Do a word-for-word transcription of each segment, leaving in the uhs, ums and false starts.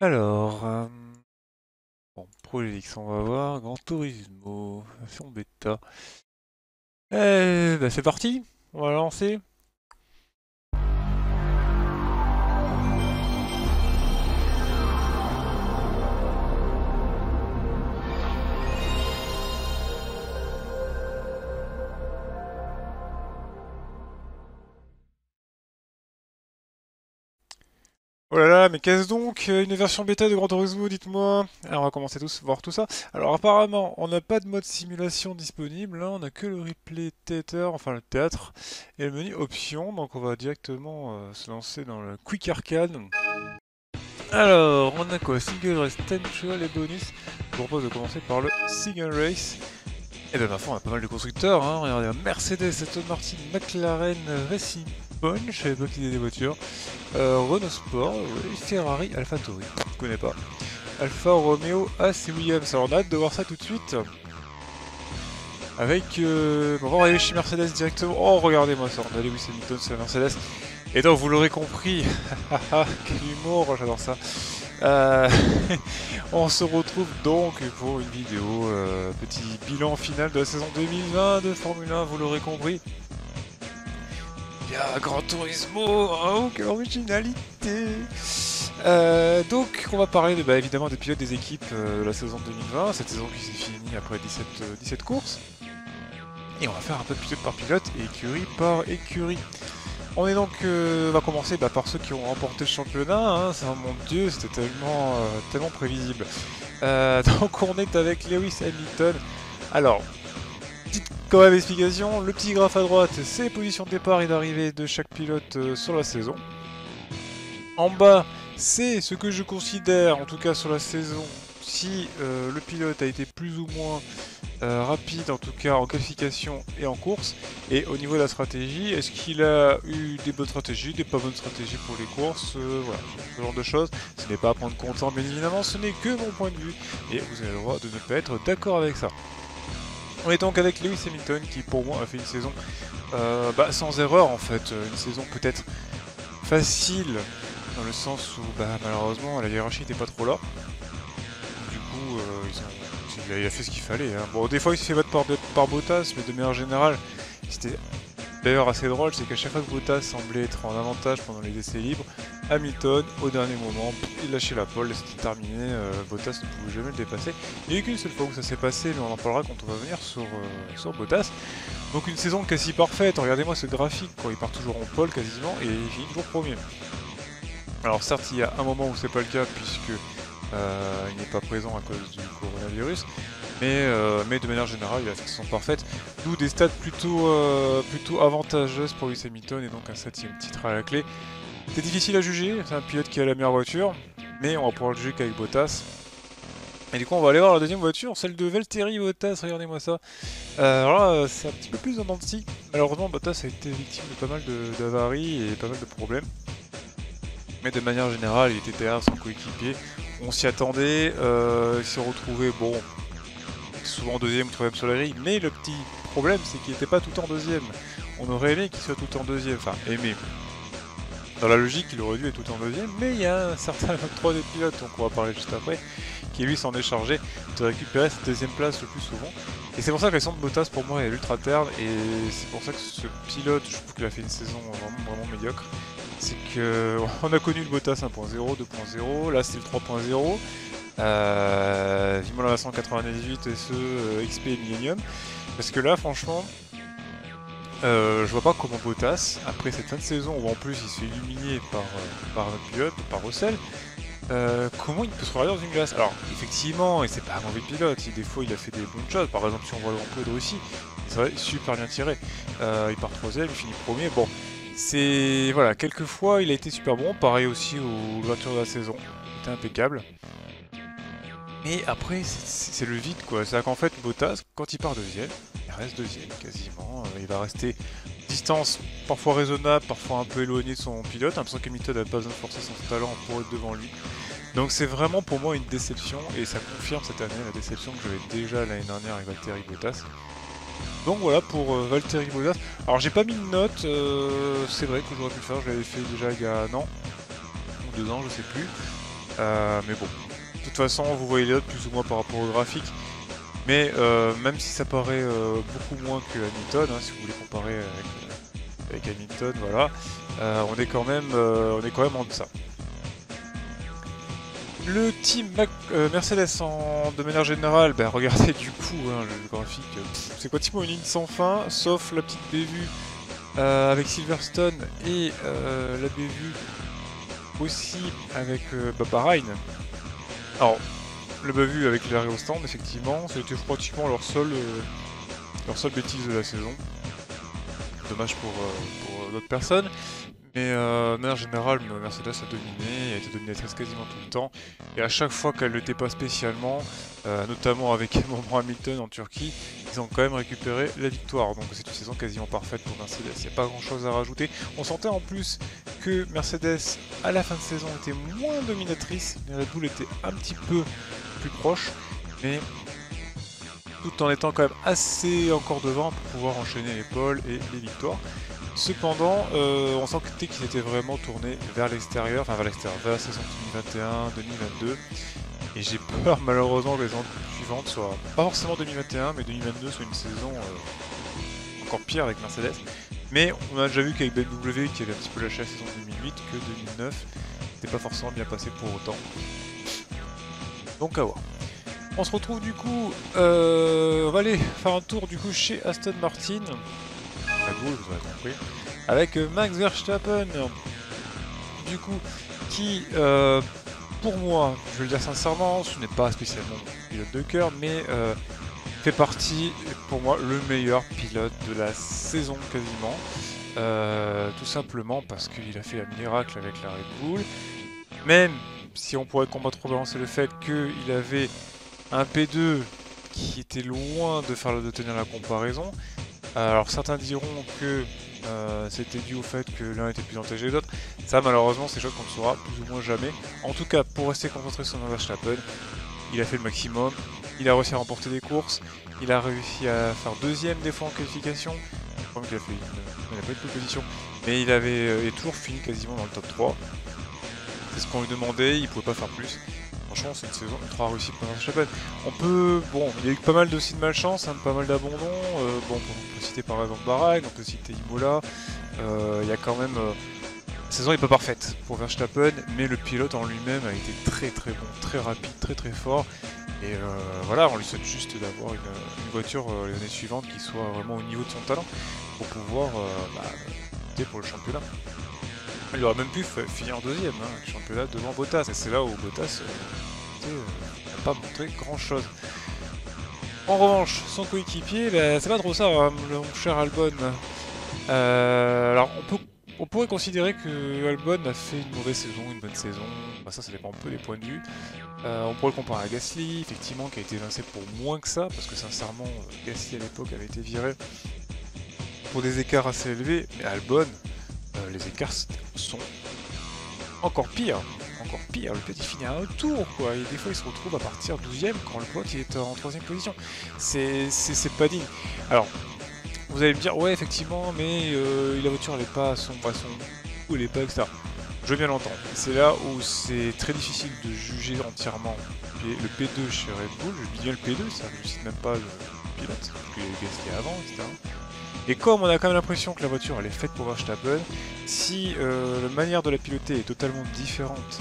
Alors, euh, bon, Projet X, on va voir. Gran Turismo, version bêta. Eh, bah c'est parti, on va lancer. Oh là là, mais qu'est-ce donc? euh, Une version bêta de Gran Turismo, dites-moi. Alors, on va commencer tous voir tout ça. Alors, apparemment, on n'a pas de mode simulation disponible, hein, on n'a que le replay theater, enfin le théâtre, et le menu options. Donc, on va directement euh, se lancer dans le Quick Arcade. Alors, on a quoi? Single Race, Potential et bonus. Je vous propose de commencer par le Single Race. Et bien, ma foi, on a pas mal de constructeurs, hein. Regardez, Mercedes, Aston Martin, McLaren, Racing Point, je savais pas qu'ils étaient des voitures. Euh, Renault Sport, ouais, Ferrari, AlphaTauri, je connais pas. Alfa Romeo, As et Williams. Alors, on a hâte de voir ça tout de suite. Avec. Euh... Bon, on va arriver chez Mercedes directement. Oh, regardez-moi ça, on a Lewis Hamilton sur la Mercedes. Et donc, vous l'aurez compris, quel humour, j'adore ça. Euh, on se retrouve donc pour une vidéo, euh, petit bilan final de la saison deux mille vingt de Formule un, vous l'aurez compris. Il y a Gran Turismo, oh quelle originalité. euh, Donc on va parler de, bah, évidemment des pilotes des équipes euh, de la saison deux mille vingt, cette saison qui s'est finie après dix-sept, euh, dix-sept courses. Et on va faire un peu de pilote par pilote et écurie par écurie. On est donc, euh, va commencer bah, par ceux qui ont remporté le championnat, hein. Ça, mon dieu, c'était tellement, euh, tellement prévisible. Euh, donc on est avec Lewis Hamilton. Alors, petite quand même explication, le petit graphe à droite, c'est les positions de départ et d'arrivée de chaque pilote euh, sur la saison. En bas, c'est ce que je considère, en tout cas sur la saison, si euh, le pilote a été plus ou moins euh, rapide, en tout cas en qualification et en course. Et au niveau de la stratégie, est-ce qu'il a eu des bonnes stratégies, des pas bonnes stratégies pour les courses, euh, voilà, ce genre de choses. Ce n'est pas à prendre compte, bien évidemment, ce n'est que mon point de vue, et vous avez le droit de ne pas être d'accord avec ça. On est donc avec Lewis Hamilton, qui pour moi a fait une saison euh, bah, sans erreur en fait, une saison peut-être facile, dans le sens où bah, malheureusement la hiérarchie n'était pas trop là. Du coup, euh, ils ont, il, a, il a fait ce qu'il fallait. Hein. Bon, des fois il s'est fait battre par, par Bottas, mais de manière générale, c'était d'ailleurs assez drôle, c'est qu'à chaque fois que Bottas semblait être en avantage pendant les essais libres, Hamilton, au dernier moment, il lâchait la pole, c'était terminé, euh, Bottas ne pouvait jamais le dépasser. Il n'y a eu qu'une seule fois où ça s'est passé, mais on en parlera quand on va venir sur, euh, sur Bottas. Donc une saison quasi parfaite, regardez-moi ce graphique, quoi. Il part toujours en pole quasiment, et il finit toujours premier. Alors certes, il y a un moment où c'est pas le cas, puisque euh, il n'est pas présent à cause du coronavirus, mais, euh, mais de manière générale, il a fait une saison parfaite, d'où des stats plutôt, euh, plutôt avantageuses pour Lewis Hamilton, et donc un septième titre à la clé. C'est difficile à juger, c'est un pilote qui a la meilleure voiture, mais on va pouvoir le juger qu'avec Bottas. Et du coup, on va aller voir la deuxième voiture, celle de Valtteri Bottas, regardez-moi ça. Euh, alors là, c'est un petit peu plus en dents de scie. Malheureusement, Bottas a été victime de pas mal d'avaries et pas mal de problèmes. Mais de manière générale, il était derrière son coéquipier. On s'y attendait, euh, il s'est retrouvé, bon, souvent deuxième ou troisième sur la grille, mais le petit problème, c'est qu'il n'était pas tout en deuxième. On aurait aimé qu'il soit tout en deuxième, enfin, aimé. Dans la logique, il aurait dû être tout en deuxième, mais il y a un certain troisième pilote, donc on va parler juste après, qui lui s'en est chargé de récupérer cette deuxième place le plus souvent. Et c'est pour ça que la saison de Bottas pour moi est ultra terne, et c'est pour ça que ce pilote, je trouve qu'il a fait une saison vraiment, vraiment médiocre. C'est que on a connu le Bottas un point zéro, deux point zéro, là c'est le trois point zéro, euh, vivement la cent quatre-vingt-dix-huit et ce euh, X P et Millennium, parce que là franchement, euh, je vois pas comment Bottas, après cette fin de saison où en plus il se fait éliminer par, euh, par notre pilote, par Russell, euh, comment il peut se regarder dans une glace? Alors effectivement, et c'est pas un mauvais pilote, si des fois il a fait des bonnes choses, par exemple si on voit le Grand Prix de Russie, c'est vrai, super bien tiré, euh, il part troisième, il finit premier, bon, c'est, voilà, quelques fois il a été super bon, pareil aussi aux ouvertures de la saison, il était impeccable. Mais après, c'est le vide quoi. C'est-à-dire qu'en fait, Bottas, quand il part deuxième, il reste deuxième quasiment. Euh, il va rester distance parfois raisonnable, parfois un peu éloigné de son pilote. L'impression qu'Hamilton n'a pas besoin de forcer son talent pour être devant lui. Donc c'est vraiment pour moi une déception et ça confirme cette année la déception que j'avais déjà l'année dernière avec Valtteri Bottas. Donc voilà pour euh, Valtteri Bottas. Alors j'ai pas mis de note, euh, c'est vrai que j'aurais pu le faire, je l'avais fait déjà il y a un an ou deux ans, je sais plus. Euh, mais bon, de toute façon, vous voyez les autres plus ou moins par rapport au graphique. Mais euh, même si ça paraît euh, beaucoup moins que Hamilton, hein, si vous voulez comparer avec, euh, avec Hamilton, voilà, euh, on est quand même, euh, on est quand même en deçà. Le team Mac euh, Mercedes en, de manière générale, bah, regardez du coup hein, le, le graphique, c'est pratiquement une ligne sans fin, sauf la petite bévue euh, avec Silverstone et euh, la bévue aussi avec euh, bah, Bahreïn. Alors, le bévue avec l'arrêt au stand, effectivement, c'était pratiquement leur seule, euh, leur seule bêtise de la saison. Dommage pour, euh, pour d'autres personnes. Mais euh, de manière générale, Mercedes a dominé, a été dominatrice quasiment tout le temps. Et à chaque fois qu'elle ne l'était pas spécialement, euh, notamment avec moment Hamilton en Turquie, ils ont quand même récupéré la victoire. Donc c'est une saison quasiment parfaite pour Mercedes, il n'y a pas grand chose à rajouter. On sentait en plus que Mercedes, à la fin de saison, était moins dominatrice. Les Red Bull étaient un petit peu plus proches, mais tout en étant quand même assez encore devant pour pouvoir enchaîner les pôles et les victoires. Cependant, euh, on sentait qu'ils étaient vraiment tournés vers l'extérieur, enfin vers l'extérieur, vers la saison deux mille vingt et un deux mille vingt-deux. Et j'ai peur malheureusement que les saisons suivantes soient, pas forcément deux mille vingt et un, mais deux mille vingt-deux soit une saison euh, encore pire avec Mercedes. Mais on a déjà vu qu'avec B M W, qui avait un petit peu lâché la saison deux mille huit, que deux mille neuf n'était pas forcément bien passé pour autant. Donc à voir. On se retrouve du coup, euh, on va aller faire un tour du coup chez Aston Martin. Red Bull, vous aurez compris, avec Max Verstappen, du coup, qui, euh, pour moi, je vais le dire sincèrement, ce n'est pas spécialement mon pilote de cœur, mais euh, fait partie, pour moi, le meilleur pilote de la saison quasiment, euh, tout simplement parce qu'il a fait un miracle avec la Red Bull, même si on pourrait contrebalancer le fait qu'il avait un P deux qui était loin de faire de tenir la comparaison. Alors certains diront que euh, c'était dû au fait que l'un était plus intelligent que l'autre. Ça malheureusement c'est chose qu'on ne saura plus ou moins jamais. En tout cas pour rester concentré sur Verstappen, il a fait le maximum. Il a réussi à remporter des courses. Il a réussi à faire deuxième des fois en qualification. Je crois qu'il a fait une... il n'a pas eu de position. Mais il avait euh, il est toujours fini quasiment dans le top trois. C'est ce qu'on lui demandait, il pouvait pas faire plus. Franchement, c'est une saison ultra réussie pour Verstappen. On peut, bon, il y a eu pas mal aussi de malchance, hein, pas mal d'abandons. Euh, bon, on peut citer par exemple Bahreïn, on peut citer Imola. Euh, il y a quand même, euh, la saison n'est pas parfaite pour Verstappen, mais le pilote en lui-même a été très très bon, très rapide, très très fort. Et euh, voilà, on lui souhaite juste d'avoir une, une voiture euh, les années suivantes qui soit vraiment au niveau de son talent pour pouvoir euh, bah, lutter pour le championnat. Il aurait même pu finir deuxième, hein, le championnat devant Bottas, et c'est là où Bottas n'a euh, euh, pas montré grand chose. En revanche, son coéquipier, bah, c'est pas trop ça, hein, mon cher Albon. Euh, alors, on, peut, on pourrait considérer que Albon a fait une mauvaise saison, une bonne saison, bah, ça, ça dépend un peu des points de vue. Euh, on pourrait le comparer à Gasly, effectivement, qui a été évincé pour moins que ça, parce que sincèrement, Gasly à l'époque avait été viré pour des écarts assez élevés, mais Albon, Euh, les écarts sont encore pires, encore pire, le petit finit à un tour quoi, et des fois il se retrouve à partir douzième quand le pote il est en troisième position, c'est pas digne. Alors, vous allez me dire, ouais effectivement, mais euh, la voiture elle est pas à son, à son goût, elle est pas et cetera. Je veux bien l'entendre, c'est là où c'est très difficile de juger entièrement le P deux chez Red Bull, je dis bien le P deux, ça, je cite même pas le pilote, parce qu'il y a eu Gasly avant, et cetera. Et comme on a quand même l'impression que la voiture elle est faite pour Verstappen, si euh, la manière de la piloter est totalement différente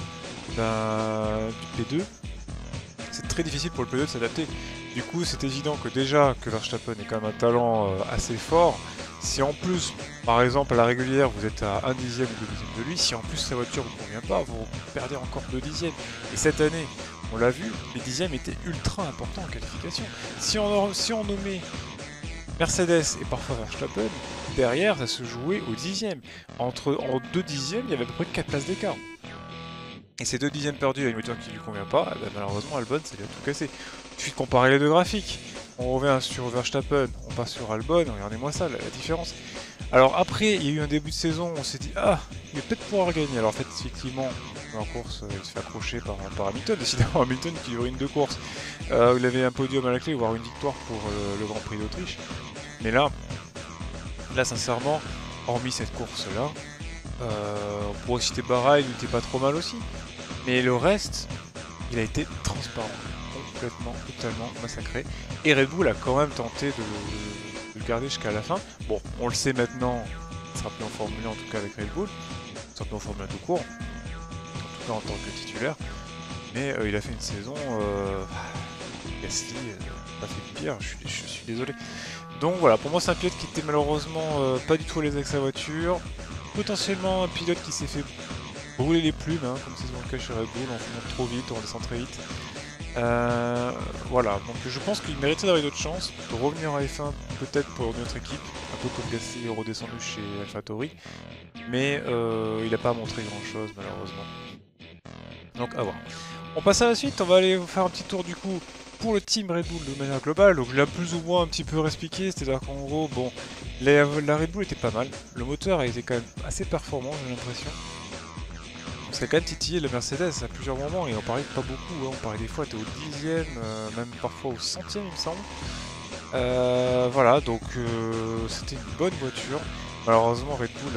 du P deux, c'est très difficile pour le P deux de s'adapter. Du coup, c'est évident que déjà que Verstappen est quand même un talent euh, assez fort. Si en plus, par exemple, à la régulière, vous êtes à un dixième ou deux dixièmes de lui, si en plus sa voiture ne vous convient pas, vous perdez encore deux dixièmes. Et cette année, on l'a vu, les dixièmes étaient ultra importants en qualification. Si on, si on nommait Mercedes et parfois Verstappen, derrière ça se jouait au dixième. Entre, en deux dixièmes, il y avait à peu près quatre places d'écart. Et ces deux dixièmes perdus à une voiture qui ne lui convient pas, eh ben malheureusement Albon ça lui a tout cassé. Il suffit de comparer les deux graphiques. On revient sur Verstappen, on passe sur Albon, regardez-moi ça, la, la différence. Alors après, il y a eu un début de saison, on s'est dit, ah, il va peut-être pouvoir gagner. Alors en fait, effectivement, en course, il se fait accrocher par, par Hamilton, décidément Hamilton qui urine deux courses. Euh, il avait un podium à la clé, voire une victoire pour euh, le Grand Prix d'Autriche. Mais là, là sincèrement, hormis cette course-là, euh, on pourrait citer Bahreïn, il était pas trop mal aussi. Mais le reste, il a été transparent, complètement, totalement massacré. Et Red Bull a quand même tenté de le, de le garder jusqu'à la fin. Bon, on le sait maintenant, il sera plus en Formule un en tout cas avec Red Bull, il sera plus en Formule un tout court, en tout cas en tant que titulaire. Mais euh, il a fait une saison, euh, Gasly euh, a fait pire, je suis, je suis désolé. Donc voilà, pour moi c'est un pilote qui était malheureusement euh, pas du tout à l'aise avec sa voiture, potentiellement un pilote qui s'est fait brûler les plumes, hein, comme c'est souvent le cas chez Red Bull, on monte trop vite, on descend très vite. Euh, voilà, donc je pense qu'il méritait d'avoir d'autres chances, de revenir à F un peut-être pour une autre équipe, un peu comme Gasly est redescendu chez AlphaTauri, mais euh, il n'a pas montré grand chose malheureusement. Donc à voir. On passe à la suite, on va aller faire un petit tour du coup pour le team Red Bull de manière globale. Donc je l'ai plus ou moins un petit peu réexpliqué, c'est-à-dire qu'en gros, bon, la, la Red Bull était pas mal, le moteur a été quand même assez performant, j'ai l'impression. On s'est quand même titillé la Mercedes à plusieurs moments et on parlait pas beaucoup, hein. On parlait des fois t'es au dixième, euh, même parfois au centième il me semble. Euh, voilà, donc euh, c'était une bonne voiture. Malheureusement Red Bull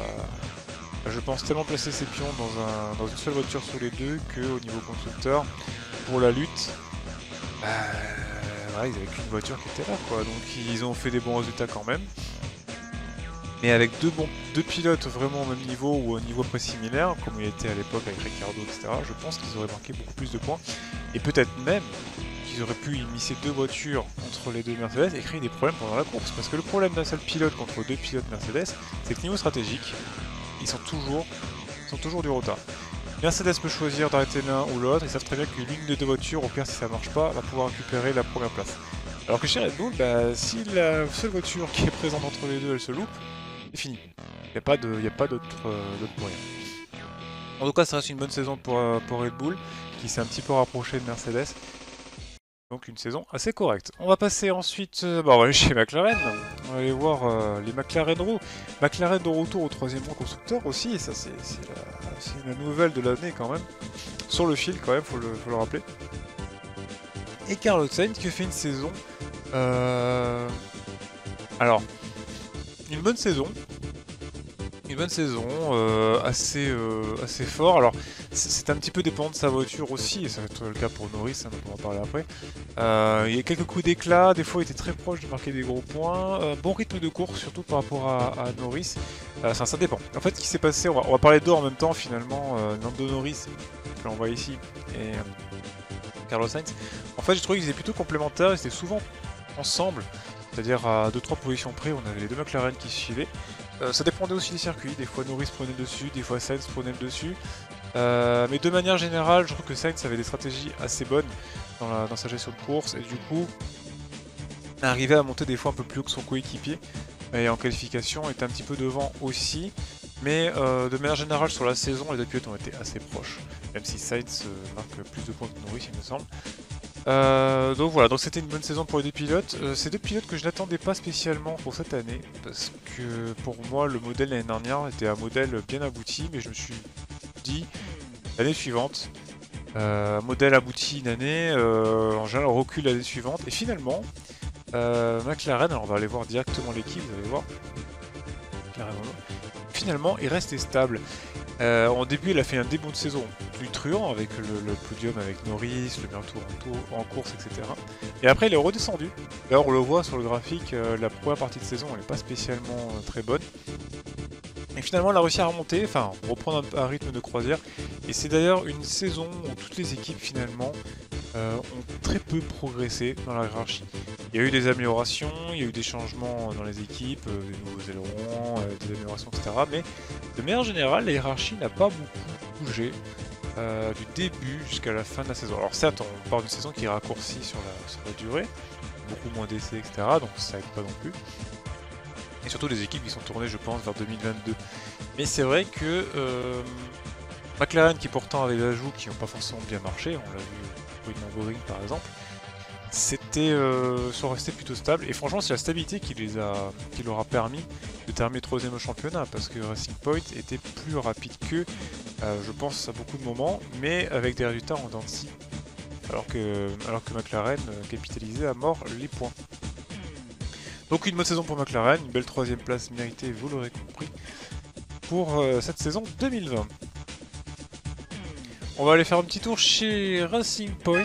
a, je pense, tellement placé ses pions dans, un, dans une seule voiture sur les deux qu'au niveau constructeur, pour la lutte, euh, voilà, ils avaient qu'une voiture qui était là, quoi. Donc ils ont fait des bons résultats quand même. Mais avec deux, bons, deux pilotes vraiment au même niveau ou au niveau près similaire, comme il était à l'époque avec Ricciardo, et cetera, je pense qu'ils auraient marqué beaucoup plus de points. Et peut-être même qu'ils auraient pu immiscer deux voitures entre les deux Mercedes et créer des problèmes pendant la course. Parce que le problème d'un seul pilote contre deux pilotes Mercedes, c'est que niveau stratégique, ils sont toujours, ils sont toujours du retard. Mercedes peut choisir d'arrêter l'un ou l'autre, ils savent très bien que l'une des deux voitures, au pire si ça marche pas, va pouvoir récupérer la première place. Alors que chez Red Bull, bah, si la seule voiture qui est présente entre les deux, elle se loupe, c'est fini. Il n'y a pas d'autres euh, moyens. En tout cas, ça reste une bonne saison pour, euh, pour Red Bull, qui s'est un petit peu rapproché de Mercedes. Donc une saison assez correcte. On va passer ensuite, euh, bah, on va aller chez McLaren. On va aller voir euh, les McLaren Roux. McLaren de retour au troisième rang constructeur aussi, et ça c'est la, la nouvelle de l'année quand même. Sur le fil quand même, faut le, faut le rappeler. Et Carlos Sainz qui fait une saison... Euh... Alors, une bonne saison. Une bonne saison, euh, assez, euh, assez fort. Alors, c'est un petit peu dépendant de sa voiture aussi, et ça va être le cas pour Norris, hein, dont on va parler après. Euh, il y a quelques coups d'éclat, des fois il était très proche de marquer des gros points. Euh, bon rythme de course, surtout par rapport à, à Norris. Euh, ça, ça dépend. En fait, ce qui s'est passé, on va, on va parler d'eux en même temps finalement. Euh, Lando Norris, que l'on voit ici, et euh, Carlos Sainz. En fait, j'ai trouvé qu'ils étaient plutôt complémentaires, ils étaient souvent ensemble. C'est-à-dire à deux trois positions près, on avait les deux McLaren qui se suivaient. Euh, ça dépendait aussi des circuits, des fois Norris prenait le dessus, des fois Sainz prenait le dessus. Euh, mais de manière générale, je trouve que Sainz avait des stratégies assez bonnes dans, la, dans sa gestion de course et du coup arrivait à monter des fois un peu plus haut que son coéquipier et en qualification était un petit peu devant aussi. Mais euh, de manière générale sur la saison, les deux pilotes ont été assez proches, même si Sainz euh, marque plus de points que Norris il me semble. Euh, donc voilà, donc c'était une bonne saison pour les deux pilotes. Euh, c'est deux pilotes que je n'attendais pas spécialement pour cette année, parce que pour moi le modèle l'année dernière était un modèle bien abouti, mais je me suis dit l'année suivante, euh, modèle abouti une année, euh, en général on recule l'année suivante, et finalement euh, McLaren, alors on va aller voir directement l'équipe, vous allez voir, McLaren, finalement il reste stable. Euh, en début, il a fait un début de saison plus truand avec le, le podium avec Norris, le meilleur tour en, tour en course, et cetera. Et après, il est redescendu. D'ailleurs, on le voit sur le graphique, euh, la première partie de saison, elle n'est pas spécialement euh, très bonne. Et finalement, il a réussi à remonter, enfin, reprendre un, un rythme de croisière. Et c'est d'ailleurs une saison où toutes les équipes, finalement, euh, ont très peu progressé dans la hiérarchie. Il y a eu des améliorations, il y a eu des changements dans les équipes, euh, des nouveaux ailerons, euh, des améliorations, et cetera. Mais de manière générale, la hiérarchie n'a pas beaucoup bougé euh, du début jusqu'à la fin de la saison. Alors certes, on parle d'une saison qui est raccourcie sur la, sur la durée, beaucoup moins d'essais, et cetera. Donc ça aide pas non plus. Et surtout les équipes qui sont tournées, je pense, vers deux mille vingt-deux. Mais c'est vrai que euh, McLaren, qui pourtant avait des ajouts qui n'ont pas forcément bien marché, on l'a vu pour une Nürburgring par exemple, c'était euh, sont restés plutôt stables. Et franchement, c'est la stabilité qui, les a, qui leur a permis de terminer troisième au championnat, parce que Racing Point était plus rapide qu'eux, euh, je pense, à beaucoup de moments, mais avec des résultats en dents de scie. Alors que, alors que McLaren euh, capitalisait à mort les points. Donc une bonne saison pour McLaren, une belle troisième place méritée, vous l'aurez compris, pour euh, cette saison deux mille vingt. on va aller faire un petit tour chez Racing Point.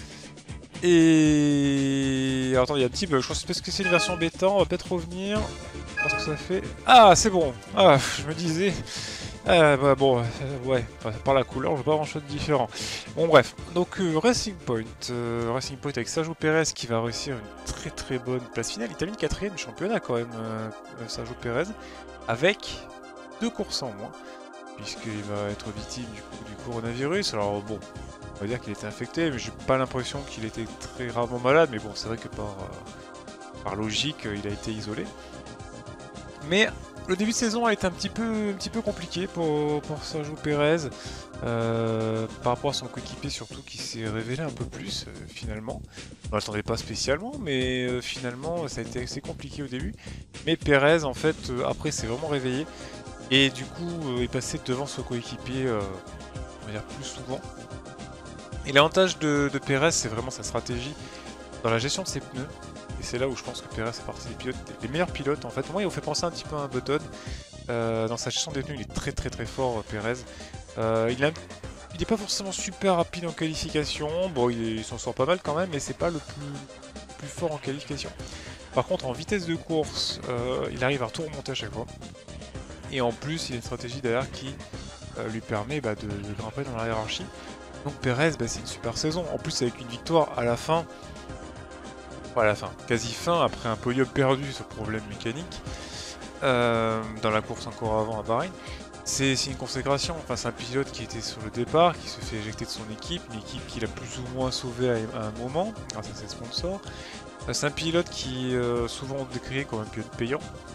Et... Alors, attends, il y a un petit bug, je pense que c'est une version bêta, on va peut-être revenir. Parce que ça fait... Ah, c'est bon. Ah, je me disais... Ah, bah bon, euh, ouais, par la couleur, je vois pas grand chose de différent. Bon, bref, donc euh, Racing Point. Euh, Racing Point avec Sergio Pérez qui va réussir une très très bonne place finale. Il termine quatrième du championnat quand même, euh, Sergio Pérez, avec deux courses en moins, puisqu'il va être victime du, coup, du coronavirus. Alors bon, on va dire qu'il était infecté, mais j'ai pas l'impression qu'il était très gravement malade, mais bon, c'est vrai que par, euh, par logique, il a été isolé. Mais le début de saison a été un petit peu, un petit peu compliqué pour, pour Sergio Pérez, euh, par rapport à son coéquipier surtout qui s'est révélé un peu plus euh, finalement. On l'attendait pas spécialement, mais euh, finalement ça a été assez compliqué au début. Mais Pérez en fait euh, après s'est vraiment réveillé et du coup euh, est passé devant son coéquipier, euh, on va dire plus souvent. Et l'avantage de, de Pérez, c'est vraiment sa stratégie dans la gestion de ses pneus. Et c'est là où je pense que Pérez fait partie des pilotes, des meilleurs pilotes en fait. Moi, il vous fait penser un petit peu à un Button. Euh, dans sa gestion des pneus, il est très très très fort, Pérez. Euh, il n'est il pas forcément super rapide en qualification. Bon, il, il s'en sort pas mal quand même, mais c'est pas le plus, plus fort en qualification. Par contre, en vitesse de course, euh, il arrive à tout remonter à chaque fois. Et en plus, il a une stratégie derrière qui euh, lui permet bah, de, de grimper dans la hiérarchie. Donc Pérez, bah, c'est une super saison. En plus, avec une victoire à la fin. Enfin, à la fin, quasi fin, après un podium perdu sur problème mécanique, euh, dans la course encore avant à Bahreïn, c'est une consécration. Enfin, c'est un pilote qui était sur le départ, qui se fait éjecter de son équipe, une équipe qu'il a plus ou moins sauvée à, à un moment, grâce à ses sponsors. C'est un pilote qui est euh, souvent décrié comme un pilote payant.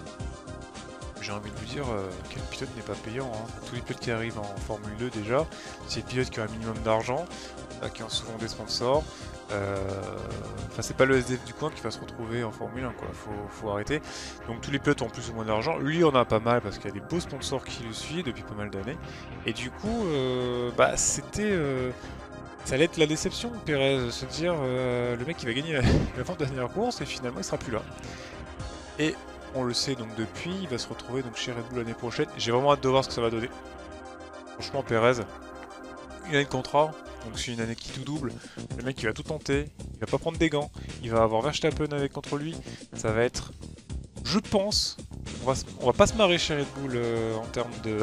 J'ai envie de vous dire, euh, quel pilote n'est pas payant, hein. Tous les pilotes qui arrivent en Formule deux déjà, c'est des pilotes qui ont un minimum d'argent, euh, qui ont souvent des sponsors. Euh... Enfin, c'est pas le S D F du coin qui va se retrouver en Formule un, quoi. Faut, faut arrêter. Donc tous les pilotes ont plus ou moins d'argent. Lui, on a pas mal parce qu'il y a des beaux sponsors qui le suivent depuis pas mal d'années. Et du coup, euh, bah c'était, euh... ça allait être la déception de Pérez, se dire euh, le mec qui va gagner la, la vingt dernière course et finalement il sera plus là. Et on le sait donc depuis, il va se retrouver donc chez Red Bull l'année prochaine. J'ai vraiment hâte de voir ce que ça va donner. Franchement, Pérez, il a une contrat. Donc c'est une année qui tout double, le mec il va tout tenter, il va pas prendre des gants, il va avoir Verstappen avec contre lui, ça va être, je pense, on va, on va pas se marrer chez Red Bull euh, en termes de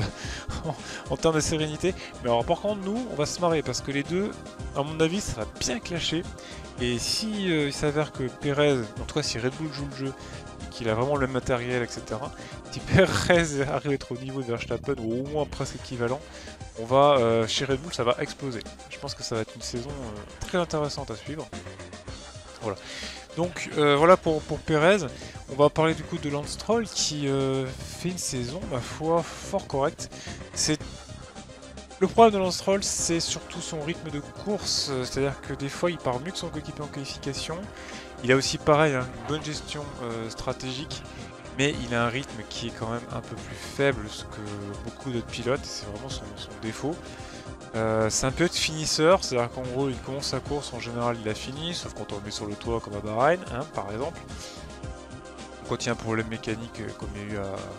en termes de sérénité, mais alors par contre nous on va se marrer parce que les deux, à mon avis ça va bien clasher, et si euh, il s'avère que Pérez, en tout cas si Red Bull joue le jeu, qu'il a vraiment le même matériel, et cetera. Si Pérez arrive à être au niveau de Verstappen ou au moins presque équivalent, on va euh, chez Red Bull ça va exploser. Je pense que ça va être une saison euh, très intéressante à suivre. Voilà. Donc euh, voilà pour, pour Pérez. On va parler du coup de Lance Stroll qui euh, fait une saison, ma foi, fort correcte. C'est le problème de Lance Stroll, c'est surtout son rythme de course, c'est-à-dire que des fois il part mieux que son coéquipier en qualification. Il a aussi pareil, hein, une bonne gestion euh, stratégique, mais il a un rythme qui est quand même un peu plus faible que beaucoup d'autres pilotes, c'est vraiment son, son défaut. Euh, c'est un pilote finisseur, c'est-à-dire qu'en gros il commence sa course, en général il a fini, sauf quand on le met sur le toit comme à Bahreïn, hein, par exemple. Quand il y a un problème mécanique comme il y a eu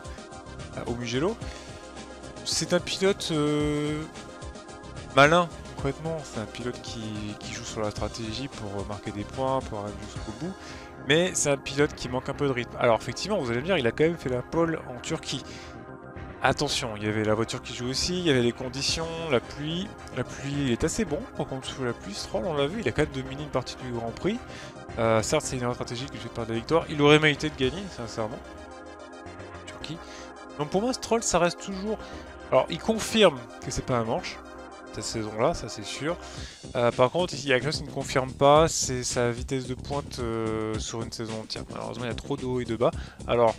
à, à, au Mugello. C'est un pilote euh, malin, concrètement, c'est un pilote qui, qui joue sur la stratégie pour marquer des points, pour arriver jusqu'au bout, mais c'est un pilote qui manque un peu de rythme. Alors effectivement, vous allez me dire, il a quand même fait la pole en Turquie. Attention, il y avait la voiture qui joue aussi, il y avait les conditions, la pluie. La pluie, il est assez bon, par contre sous la pluie, Stroll, on l'a vu, il a quand même dominé une partie du Grand Prix. Euh, certes, c'est une erreur stratégique qui lui fait perdre la victoire, il aurait mérité de gagner, sincèrement. Turquie. Donc pour moi, Stroll, ça reste toujours... Alors, il confirme que c'est pas un manche, cette saison-là, ça c'est sûr. Euh, par contre, il y a quelque chose qui ne confirme pas, c'est sa vitesse de pointe euh, sur une saison entière. Malheureusement, il y a trop de hauts et de bas. Alors,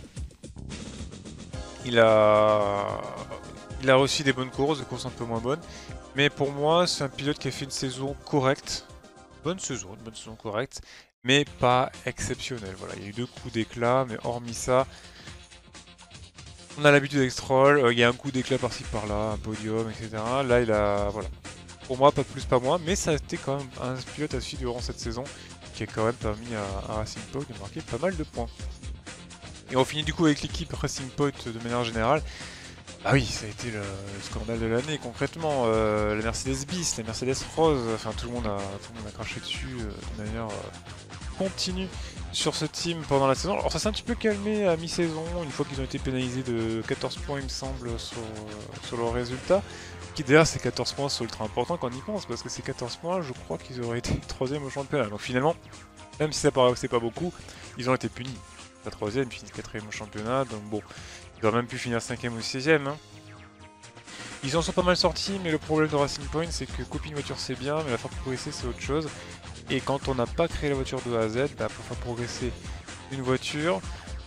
il a... il a reçu des bonnes courses, des courses un peu moins bonnes. Mais pour moi, c'est un pilote qui a fait une saison correcte. Bonne saison, une bonne saison correcte, mais pas exceptionnelle. Voilà, il y a eu deux coups d'éclat, mais hormis ça... On a l'habitude avec Stroll, euh, il y a un coup d'éclat par-ci par-là, un podium, et cetera. Là, il a... Voilà. Pour moi, pas plus, pas moins, mais ça a été quand même un pilote à suivre durant cette saison qui a quand même permis à, à Racing Point de marquer pas mal de points. Et on finit du coup avec l'équipe Racing Point de manière générale. Ah oui, ça a été le, le scandale de l'année concrètement. Euh, la Mercedes bis, la Mercedes rose, enfin tout le monde a, tout le monde a craché dessus euh, de manière euh, continue sur ce team pendant la saison. Alors ça s'est un petit peu calmé à mi-saison, une fois qu'ils ont été pénalisés de quatorze points il me semble sur, sur leurs résultats. Qui d'ailleurs ces quatorze points sont ultra importants quand on y pense, parce que ces quatorze points, je crois qu'ils auraient été troisième au championnat. Donc finalement, même si ça paraissait pas beaucoup, ils ont été punis. La troisième, ils finissent quatrième au championnat, donc bon, ils auraient même pu finir cinquième ou sixième. Hein. Ils en sont pas mal sortis, mais le problème de Racing Point, c'est que copier une voiture c'est bien, mais la faire progresser c'est autre chose. Et quand on n'a pas créé la voiture de A à Z, bah, pour faire progresser une voiture,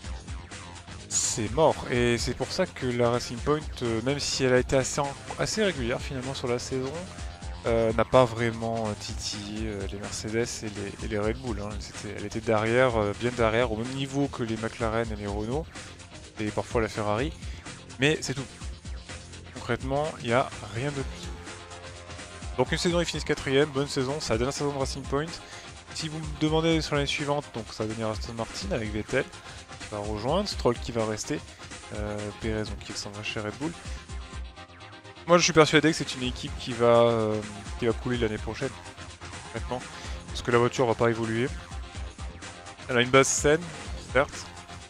c'est mort. Et c'est pour ça que la Racing Point, euh, même si elle a été assez, en... assez régulière finalement sur la saison, euh, n'a pas vraiment euh, titillé euh, les Mercedes et les, et les Red Bull. Hein. Était, elle était derrière, euh, bien derrière, au même niveau que les McLaren et les Renault, et parfois la Ferrari. Mais c'est tout. Concrètement, il n'y a rien de plus. Donc une saison, ils finissent quatrième, bonne saison, c'est la dernière saison de Racing Point. Si vous me demandez sur l'année suivante, donc ça va devenir Aston Martin avec Vettel qui va rejoindre, Stroll qui va rester, euh, Perez donc qui s'en va chez Red Bull. Moi je suis persuadé que c'est une équipe qui va, euh, qui va couler l'année prochaine, concrètement, parce que la voiture va pas évoluer. Elle a une base saine, certes,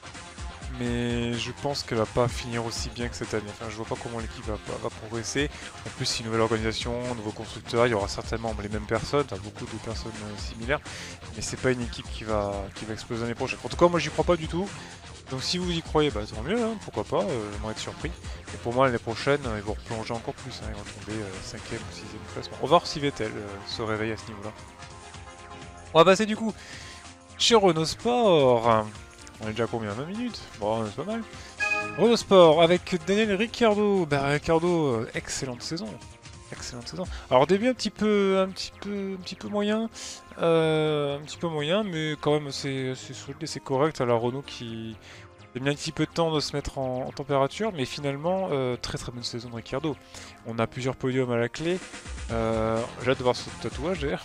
mais je pense qu'elle va pas finir aussi bien que cette année. Enfin, je vois pas comment l'équipe va, va progresser. En plus, c'est une nouvelle organisation, nouveau constructeur, il y aura certainement les mêmes personnes, enfin, beaucoup de personnes similaires, mais c'est pas une équipe qui va, qui va exploser l'année prochaine. En tout cas, moi, j'y crois pas du tout. Donc, si vous y croyez, bah tant mieux, hein, pourquoi pas, euh, j'aimerais être surpris. Et pour moi, l'année prochaine, ils vont replonger encore plus, hein, ils vont tomber euh, cinquième ou sixième classement. On va voir si Vettel euh, se réveille à ce niveau-là. On va passer du coup chez Renault Sport. On est déjà à combien? vingt minutes? Bon, c'est pas mal. Renault Sport avec Daniel Ricciardo. Bah, Ricciardo, euh, excellente saison. Excellente saison. Alors, début un petit peu, un petit peu, un petit peu moyen. Euh, un petit peu moyen, mais quand même, c'est solide et c'est correct. À la Renault qui a mis un petit peu de temps de se mettre en, en température, mais finalement, euh, très très bonne saison de Ricciardo. On a plusieurs podiums à la clé. Euh, J'ai hâte de voir ce tatouage d'ailleurs.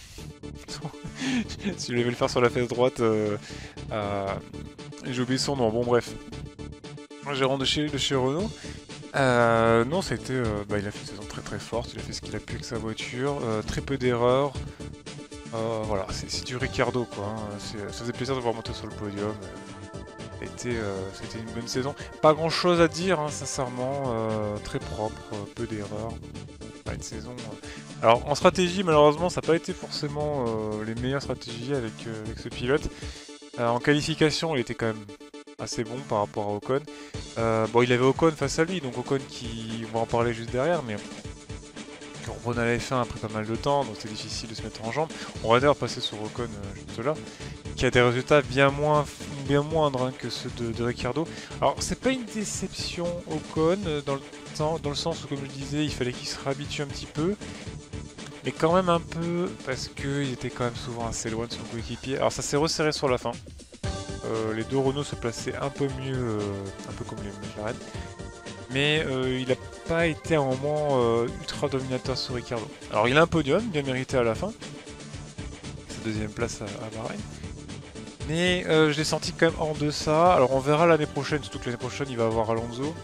Si je devais le faire sur la fesse droite, euh, euh, j'ai oublié son nom. Bon, bref. Gérant de chez, de chez Renault. Euh, non, c'était. Euh, bah, il a fait une saison très très forte. Il a fait ce qu'il a pu avec sa voiture. Euh, très peu d'erreurs. Euh, voilà, c'est du Ricciardo quoi. Hein. Ça faisait plaisir de voir monter sur le podium. C'était euh, une bonne saison. Pas grand chose à dire, hein, sincèrement. Euh, très propre, peu d'erreurs. Pas une saison. Euh... Alors en stratégie, malheureusement, ça n'a pas été forcément euh, les meilleures stratégies avec, euh, avec ce pilote. Euh, en qualification, il était quand même assez bon par rapport à Ocon. Euh, bon, il avait Ocon face à lui, donc Ocon qui, on va en parler juste derrière, mais qui reprend à la F un après pas mal de temps, donc c'est difficile de se mettre en jambe. On va d'ailleurs passer sur Ocon euh, juste là, qui a des résultats bien moins bien moindres hein, que ceux de, de Ricciardo. Alors c'est pas une déception Ocon euh, dans le temps, dans le sens où comme je disais, il fallait qu'il se réhabitue un petit peu. Mais quand même un peu, parce qu'il était quand même souvent assez loin de son coéquipier. Alors ça s'est resserré sur la fin. Euh, les deux Renault se plaçaient un peu mieux, euh, un peu comme les McLaren. Mais euh, il n'a pas été à un moment euh, ultra dominateur sur Ricciardo. Alors il a un podium, bien mérité à la fin. Sa deuxième place à, à Bahreïn. Mais euh, je l'ai senti quand même en deçà. Alors on verra l'année prochaine, surtout que l'année prochaine il va avoir Alonso.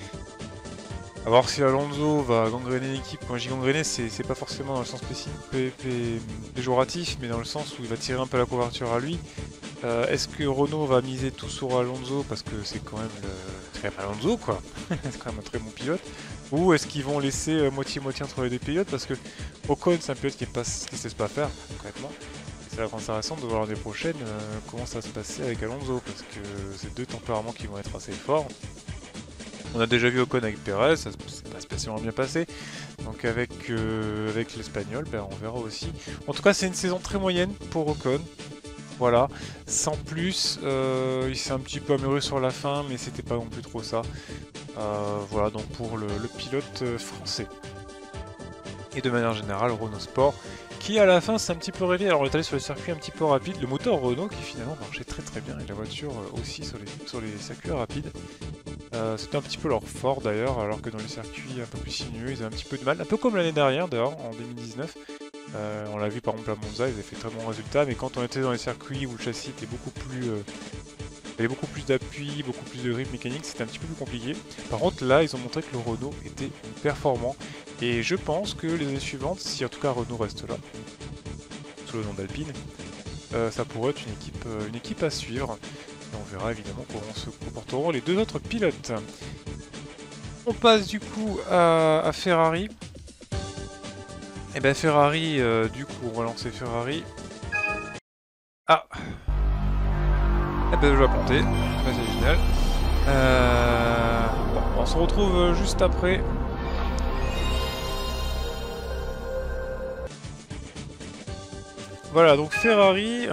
A voir si Alonso va gangréner l'équipe. Quand je dis gangréner, c'est pas forcément dans le sens péjoratif, mais dans le sens où il va tirer un peu la couverture à lui. Euh, Est-ce que Renault va miser tout sur Alonso parce que c'est quand même le... quand même Alonso quoi, c'est quand même un très bon pilote. Ou est-ce qu'ils vont laisser moitié-moitié entre les deux pilotes parce que Ocon c'est un pilote qui ne se laisse pas faire concrètement. C'est la grande intéressant de voir l'année prochaine euh, comment ça va se passer avec Alonso parce que c'est deux tempéraments qui vont être assez forts. On a déjà vu Ocon avec Perez, ça s'est pas spécialement bien passé. Donc avec, euh, avec l'Espagnol, ben, on verra aussi. En tout cas, c'est une saison très moyenne pour Ocon. Voilà, sans plus, euh, il s'est un petit peu amélioré sur la fin, mais c'était pas non plus trop ça. Euh, voilà, donc pour le, le pilote français. Et de manière générale, Renault Sport, qui à la fin s'est un petit peu réveillé. Alors on est allé sur le circuit un petit peu rapide, le moteur Renault qui finalement marchait très très bien, et la voiture aussi sur les, sur les circuits rapides. Euh, C'était un petit peu leur fort d'ailleurs, alors que dans les circuits un peu plus sinueux, ils avaient un petit peu de mal, un peu comme l'année dernière d'ailleurs, en deux mille dix-neuf. Euh, on l'a vu par exemple à Monza, ils avaient fait très bons résultats, mais quand on était dans les circuits où le châssis était beaucoup plus, euh, Il y avait beaucoup plus d'appui, beaucoup plus de grip mécanique, c'était un petit peu plus compliqué. Par contre là ils ont montré que le Renault était performant. Et je pense que les années suivantes, si en tout cas Renault reste là, sous le nom d'Alpine, euh, ça pourrait être une équipe, euh, une équipe à suivre. Et on verra évidemment comment se comporteront les deux autres pilotes. On passe du coup à, à Ferrari. Et ben Ferrari, euh, du coup on va lancer Ferrari. Ah, eh ben je vais planter, bah, c'est génial. Euh... Bon, on se retrouve juste après. Voilà, donc Ferrari.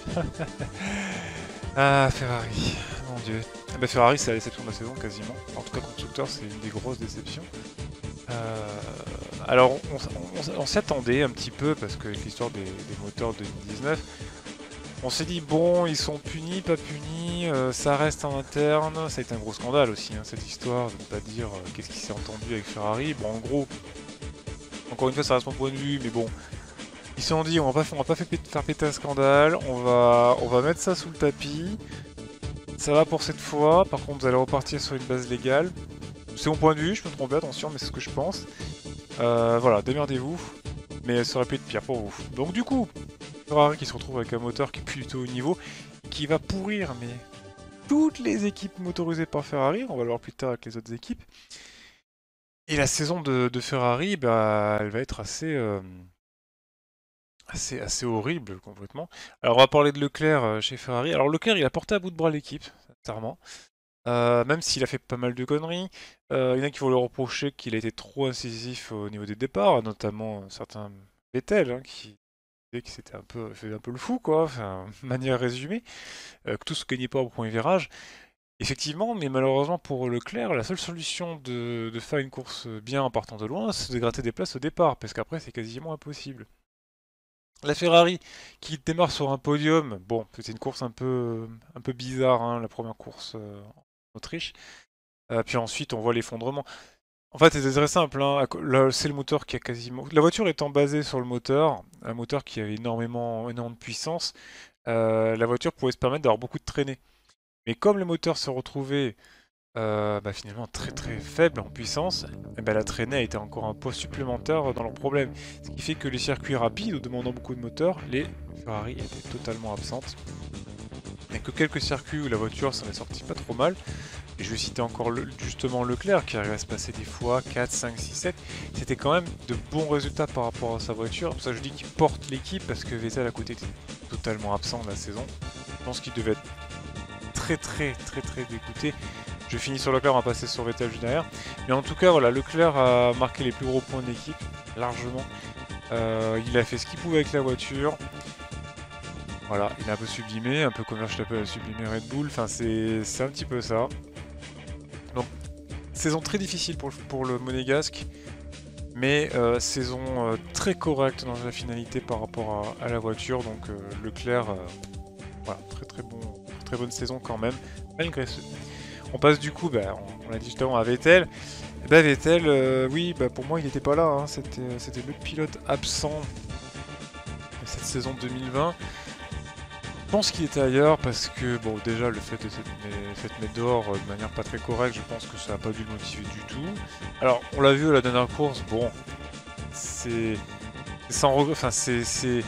Ah, Ferrari, mon dieu. Eh ben, Ferrari, c'est la déception de la saison quasiment. En tout cas, constructeur, c'est une des grosses déceptions. Euh... Alors, on, on, on s'y attendait un petit peu parce que avec l'histoire des, des moteurs de deux mille dix-neuf, on s'est dit bon, ils sont punis, pas punis, euh, ça reste en interne. Ça a été un gros scandale aussi, hein, cette histoire de ne pas dire euh, qu'est-ce qui s'est entendu avec Ferrari. Bon, en gros, encore une fois, ça reste mon point de vue, mais bon. Ils se sont dit, on va pas, on va pas faire péter un scandale, on va, on va mettre ça sous le tapis. Ça va pour cette fois, par contre vous allez repartir sur une base légale. C'est mon point de vue, je me trompe pas, attention, mais c'est ce que je pense. Euh, voilà, démerdez-vous, mais ça aurait pu être pire pour vous. Donc du coup, Ferrari qui se retrouve avec un moteur qui est plus du tout au niveau, qui va pourrir, mais toutes les équipes motorisées par Ferrari, on va le voir plus tard avec les autres équipes. Et la saison de, de Ferrari, bah, elle va être assez... Euh, Assez, assez horrible complètement. Alors on va parler de Leclerc euh, chez Ferrari. Alors Leclerc il a porté à bout de bras l'équipe, sincèrement. Euh, même s'il a fait pas mal de conneries. Euh, il y en a qui vont le reprocher qu'il a été trop incisif au niveau des départs, notamment certains Vettel hein, qui disaient qu'il s'était un peu fait un peu le fou quoi, enfin, manière résumée, euh, que tout se gagnait pas au premier virage. Effectivement, mais malheureusement pour Leclerc, la seule solution de, de faire une course bien en partant de loin, c'est de gratter des places au départ, parce qu'après c'est quasiment impossible. La Ferrari qui démarre sur un podium, bon, c'était une course un peu, un peu bizarre, hein, la première course euh, en Autriche. Euh, puis ensuite, on voit l'effondrement. En fait, c'est très simple, hein, c'est le moteur qui a quasiment... La voiture étant basée sur le moteur, un moteur qui avait énormément, énormément de puissance, euh, la voiture pouvait se permettre d'avoir beaucoup de traînées. Mais comme le moteur se retrouvait euh, bah, finalement très très faible en puissance, et bah, la traînée a été encore un poids supplémentaire dans leur problème. Ce qui fait que les circuits rapides, demandant beaucoup de moteurs, les Ferrari étaient totalement absentes. Il n'y a que quelques circuits où la voiture s'en est sortie pas trop mal. Et je vais citer encore le, justement Leclerc qui arrive à se passer des fois quatre, cinq, six, sept. C'était quand même de bons résultats par rapport à sa voiture. C'est pour ça que je dis qu'il porte l'équipe parce que Vettel à côté était totalement absent de la saison. Je pense qu'il devait être très très très très dégoûté. Je finis sur Leclerc, on va passer sur Vettel juste derrière. Mais en tout cas, voilà, Leclerc a marqué les plus gros points de l'équipe, largement. Euh, il a fait ce qu'il pouvait avec la voiture. Voilà, il a un peu sublimé, un peu comme Verstappen a sublimé Red Bull. Enfin, c'est un petit peu ça. Donc, saison très difficile pour le, pour le Monégasque. Mais euh, saison euh, très correcte dans la finalité par rapport à, à la voiture. Donc, euh, Leclerc, euh, voilà, très très, bon, très bonne saison quand même, malgré ce... On passe du coup, bah, on, on l'a dit justement, à Vettel. Et bah, Vettel, euh, oui, bah, pour moi, il n'était pas là. Hein. C'était le pilote absent de cette saison deux mille vingt. Je pense qu'il était ailleurs parce que, bon, déjà, le fait de s'être mis dehors de manière pas très correcte, je pense que ça n'a pas dû le motiver du tout. Alors, on l'a vu à la dernière course, bon, c'est sans regret, enfin, c'est...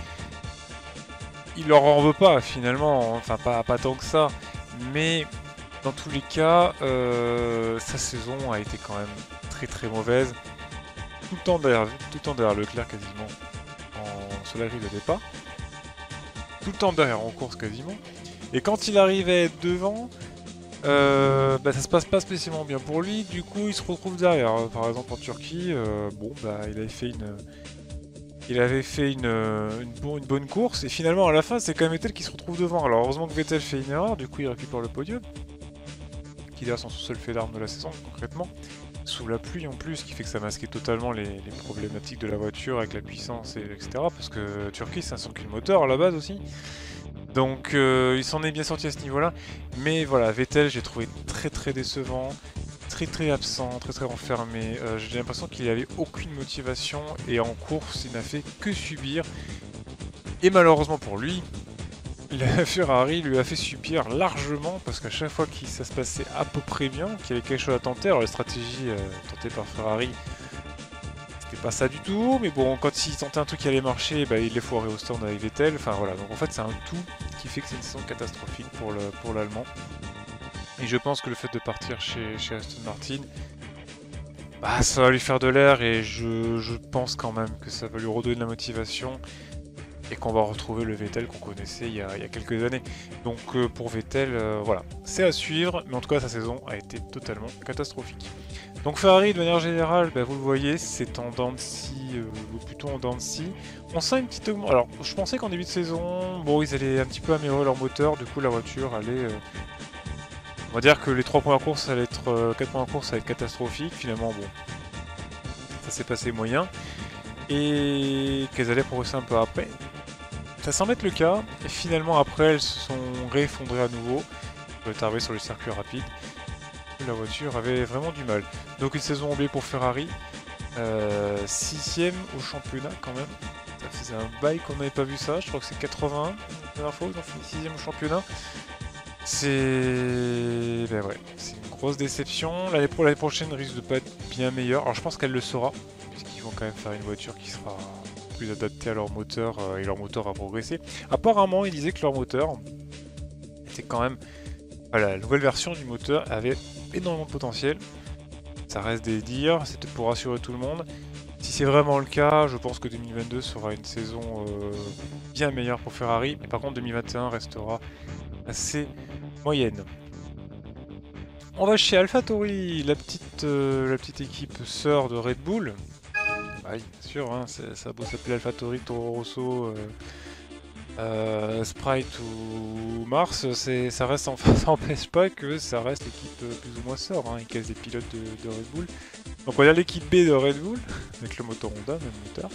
Il leur en veut pas, finalement, enfin, pas, pas tant que ça, mais... Dans tous les cas, euh, sa saison a été quand même très très mauvaise. Tout le temps derrière, tout le temps derrière Leclerc quasiment en, sur la grille de départ. Tout le temps derrière en course quasiment. Et quand il arrivait à être devant, euh, bah, ça se passe pas spécialement bien pour lui. Du coup, il se retrouve derrière. Par exemple en Turquie, euh, bon bah il avait fait une, il avait fait une, une, bon, une bonne course. Et finalement à la fin, c'est quand même Vettel qui se retrouve devant. Alors heureusement que Vettel fait une erreur. Du coup, il récupère le podium. Qui d'ailleurs sont son seul fait d'armes de la saison concrètement, sous la pluie en plus, ce qui fait que ça masquait totalement les, les problématiques de la voiture avec la puissance et etc. Parce que Turquie c'est un circuit moteur à la base aussi, donc euh, il s'en est bien sorti à ce niveau-là. Mais voilà, Vettel j'ai trouvé très très décevant, très très absent, très très renfermé. Euh, j'ai l'impression qu'il n'avait aucune motivation et en course il n'a fait que subir. Et malheureusement pour lui, la Ferrari lui a fait subir largement parce qu'à chaque fois que ça se passait à peu près bien, qu'il y avait quelque chose à tenter, alors la stratégie euh, tentée par Ferrari, c'était pas ça du tout, mais bon, quand il tentait un truc qui allait marcher, bah, il les foirait au stand avec Vettel, enfin voilà, donc en fait c'est un tout qui fait que c'est une saison catastrophique pour le, pour l'Allemand. Et je pense que le fait de partir chez, chez Aston Martin, bah, ça va lui faire de l'air et je, je pense quand même que ça va lui redonner de la motivation et qu'on va retrouver le Vettel qu'on connaissait il y, a, il y a quelques années. Donc euh, pour Vettel, euh, voilà, c'est à suivre, mais en tout cas sa saison a été totalement catastrophique. Donc Ferrari, de manière générale, bah, vous le voyez, c'est en dents de scie, euh, ou plutôt en dents de scie. On sent une petite augmentation. Alors, je pensais qu'en début de saison, bon, ils allaient un petit peu améliorer leur moteur, du coup la voiture allait... Euh... On va dire que les trois premières courses allaient être... Euh, quatre premières courses allaient être catastrophiques, finalement, bon, ça s'est passé moyen. Et qu'elles allaient progresser un peu après. Ça semble être le cas, et finalement après elles se sont réeffondrées à nouveau, pour être arrivées sur le circuit rapide. La voiture avait vraiment du mal. Donc une saison oubliée pour Ferrari, euh, sixième au championnat quand même. Ça faisait un bail qu'on n'avait pas vu ça, je crois que c'est quatre-vingt-un, la dernière fois ils ont fini sixième au championnat. C'est... Ben ouais, c'est une grosse déception. L'année pro prochaine risque de pas être bien meilleure, alors je pense qu'elle le sera, puisqu'ils vont quand même faire une voiture qui sera plus adaptée à leur moteur, euh, et leur moteur a progressé. Apparemment ils disaient que leur moteur était quand même... Voilà, la nouvelle version du moteur avait énormément de potentiel. Ça reste des dires, c'est peut-être pour rassurer tout le monde. Si c'est vraiment le cas, je pense que deux mille vingt-deux sera une saison euh, bien meilleure pour Ferrari. Mais par contre, deux mille vingt et un restera assez moyenne. On va chez AlphaTauri, la petite, euh, la petite équipe sœur de Red Bull. Bah, bien sûr, hein, ça a beau s'appeler AlphaTauri, Toro Rosso... Euh, Euh, Sprite ou Mars, ça reste en ça n'empêche pas que ça reste l'équipe plus ou moins sœur, hein, ils cassent des pilotes de, de Red Bull. Donc on a l'équipe B de Red Bull, avec le moteur Honda, même moteur.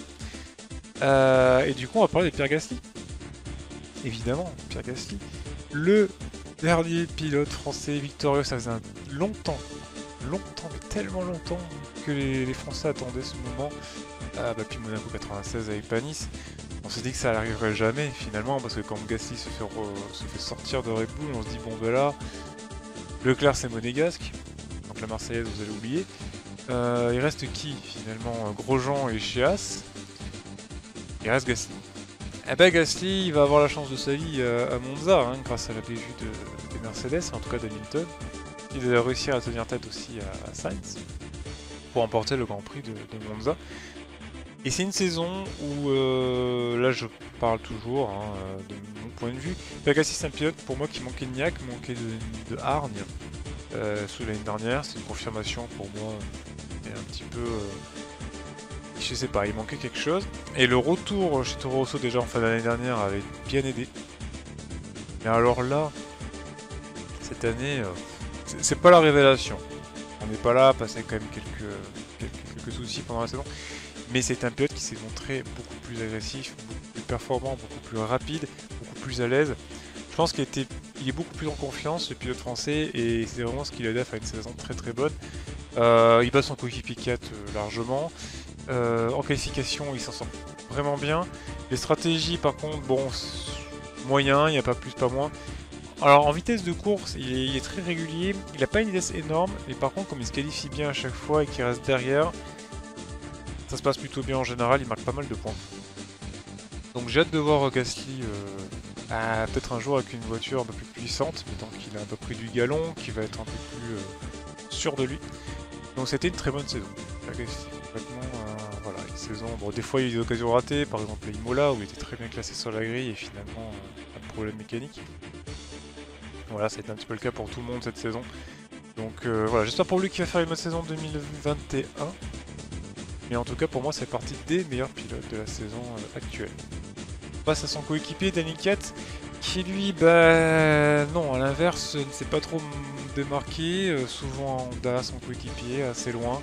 Euh, et du coup on va parler de Pierre Gasly. Évidemment, Pierre Gasly. Le dernier pilote français victorieux, ça faisait un longtemps, longtemps, mais tellement longtemps que les, les Français attendaient ce moment. Ah bah puis Monaco quatre-vingt-seize avec Panis. On s'est dit que ça n'arriverait jamais finalement, parce que quand Gasly se fait, se fait sortir de Red Bull, on se dit bon ben là, Leclerc c'est monégasque, donc la Marseillaise vous allez oublier. Euh, il reste qui finalement? Grosjean et Chias. Il reste Gasly. Eh ben Gasly il va avoir la chance de sa vie à, à Monza, hein, grâce à la bévue de, des Mercedes, en tout cas d'Hamilton. Il va réussir à tenir tête aussi à, à Sainz pour emporter le Grand Prix de, de Monza. Et c'est une saison où, euh, là je parle toujours hein, de mon point de vue, Pierre Gasly c'est un pilote pour moi qui manquait de niaque, manquait de, de hargne euh, sous l'année dernière, c'est une confirmation pour moi, et un petit peu, euh, je sais pas, il manquait quelque chose. Et le retour chez Toro Rosso déjà en fin d'année dernière avait bien aidé. Mais alors là, cette année, euh, c'est pas la révélation. On n'est pas là à passer quand même quelques, quelques, quelques soucis pendant la saison. Mais c'est un pilote qui s'est montré beaucoup plus agressif, beaucoup plus performant, beaucoup plus rapide, beaucoup plus à l'aise. Je pense qu'il était, il est beaucoup plus en confiance, le pilote français, et c'est vraiment ce qui l'a aidé à faire une saison très très bonne. Euh, il bat son coéquipier quatre euh, largement. Euh, en qualification, il s'en sort vraiment bien. Les stratégies, par contre, bon, moyen, il n'y a pas plus, pas moins. Alors en vitesse de course, il est, il est très régulier, il n'a pas une vitesse énorme, mais par contre, comme il se qualifie bien à chaque fois et qu'il reste derrière, ça se passe plutôt bien en général, il marque pas mal de points. Donc j'ai hâte de voir Gasly euh, peut-être un jour avec une voiture un peu plus puissante, mais tant qu'il a un peu pris du galon, qu'il va être un peu plus euh, sûr de lui. Donc c'était une très bonne saison. Gasly, complètement, euh, voilà, une saison. Bon, des fois il y a eu des occasions ratées, par exemple les Imola où il était très bien classé sur la grille et finalement euh, pas de problème mécanique. Voilà, ça a été un petit peu le cas pour tout le monde cette saison. Donc euh, voilà, j'espère pour lui qu'il va faire une bonne saison deux mille vingt et un. Mais en tout cas, pour moi, c'est partie des meilleurs pilotes de la saison euh, actuelle. On passe à son coéquipier, Daniel Kvyat, qui lui, bah non, à l'inverse, ne s'est pas trop démarqué. Euh, souvent, derrière son coéquipier, assez loin.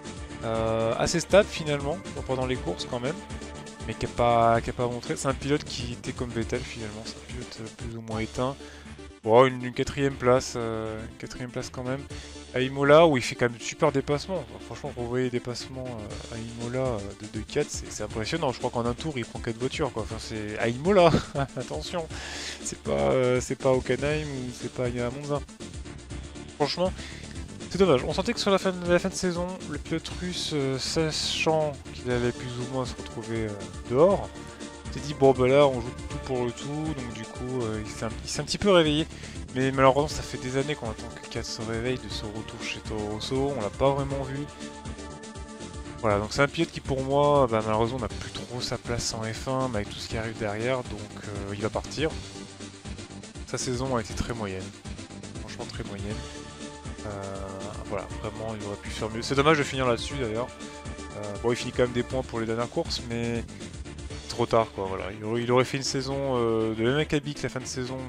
Euh, assez stable finalement, pendant les courses quand même. Mais qui n'a pas, qui a pas montré. C'est un pilote qui était comme Vettel finalement, c'est un pilote plus ou moins éteint. Bon, une, une quatrième place, euh, une quatrième place quand même. à Imola où il fait quand même super dépassement. Enfin, franchement, pour envoyer des dépassements euh, à Imola euh, de deux quatre, c'est impressionnant. Je crois qu'en un tour, il prend quatre voitures, quoi. Enfin, c'est à Imola, attention. C'est pas, euh, c'est pas Hockenheim ou c'est pas à Monza. Franchement, c'est dommage. On sentait que sur la fin de, la fin de saison, le pilote russe, euh, sachant qu'il allait plus ou moins se retrouver euh, dehors, s'est dit bon bah là on joue tout pour le tout, donc du coup euh, il s'est un, un petit peu réveillé. Mais malheureusement ça fait des années qu'on attend que Kat se réveille de ce retour chez Toro Rosso, on l'a pas vraiment vu. Voilà, donc c'est un pilote qui pour moi bah, malheureusement n'a plus trop sa place en F un, mais avec tout ce qui arrive derrière, donc euh, il va partir. Sa saison a été très moyenne, franchement très moyenne. Euh, voilà, vraiment il aurait pu faire mieux. C'est dommage de finir là-dessus d'ailleurs. Euh, bon il finit quand même des points pour les dernières courses, mais trop tard quoi, voilà. Il aurait, il aurait fait une saison euh, de même acabit que la fin de saison,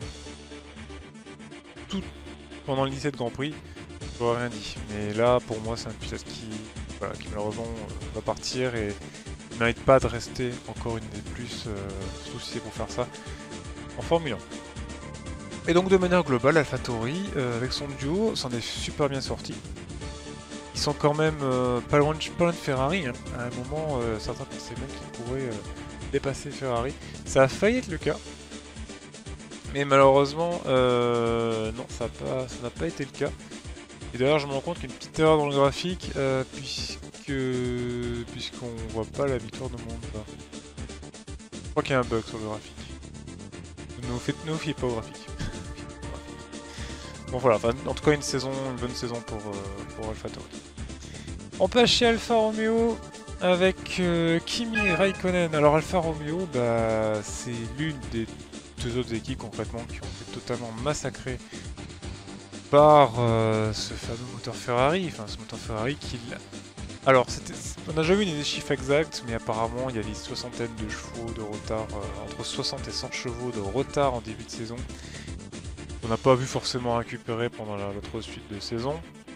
tout pendant le dix-sept Grand Prix, j'aurais rien dit. Mais là, pour moi, c'est un pilote qui, voilà, qui malheureusement euh, va partir et ne mérite pas de rester encore une des plus euh, souciés pour faire ça en Formule un. Et donc de manière globale, AlphaTauri, euh, avec son duo, s'en est super bien sorti. Ils sont quand même euh, pas, loin de, pas loin de Ferrari, hein. À un moment, euh, certains pensaient même qu'ils pourraient euh, dépasser Ferrari. Ça a failli être le cas. Mais malheureusement, euh, non, ça n'a pas, pas été le cas. Et d'ailleurs, je me rends compte qu'il y a une petite erreur dans le graphique, euh, puisque puisqu'on voit pas la victoire de Monza. Je crois qu'il y a un bug sur le graphique. Ne vous, faites, ne vous fiez pas au graphique. Bon voilà, enfin, en tout cas une saison, une bonne saison pour, euh, pour AlphaTauri. On passe chez Alfa Romeo avec euh, Kimi Raikkonen. Alors Alfa Romeo, bah, c'est l'une des deux autres équipes concrètement qui ont été totalement massacrées par euh, ce fameux moteur Ferrari, enfin ce moteur Ferrari qui... Alors, on n'a jamais eu des chiffres exacts, mais apparemment il y a des soixantaines de chevaux de retard, euh, entre soixante et cent chevaux de retard en début de saison. On n'a pas vu forcément récupérer pendant la, l'autre suite de saison.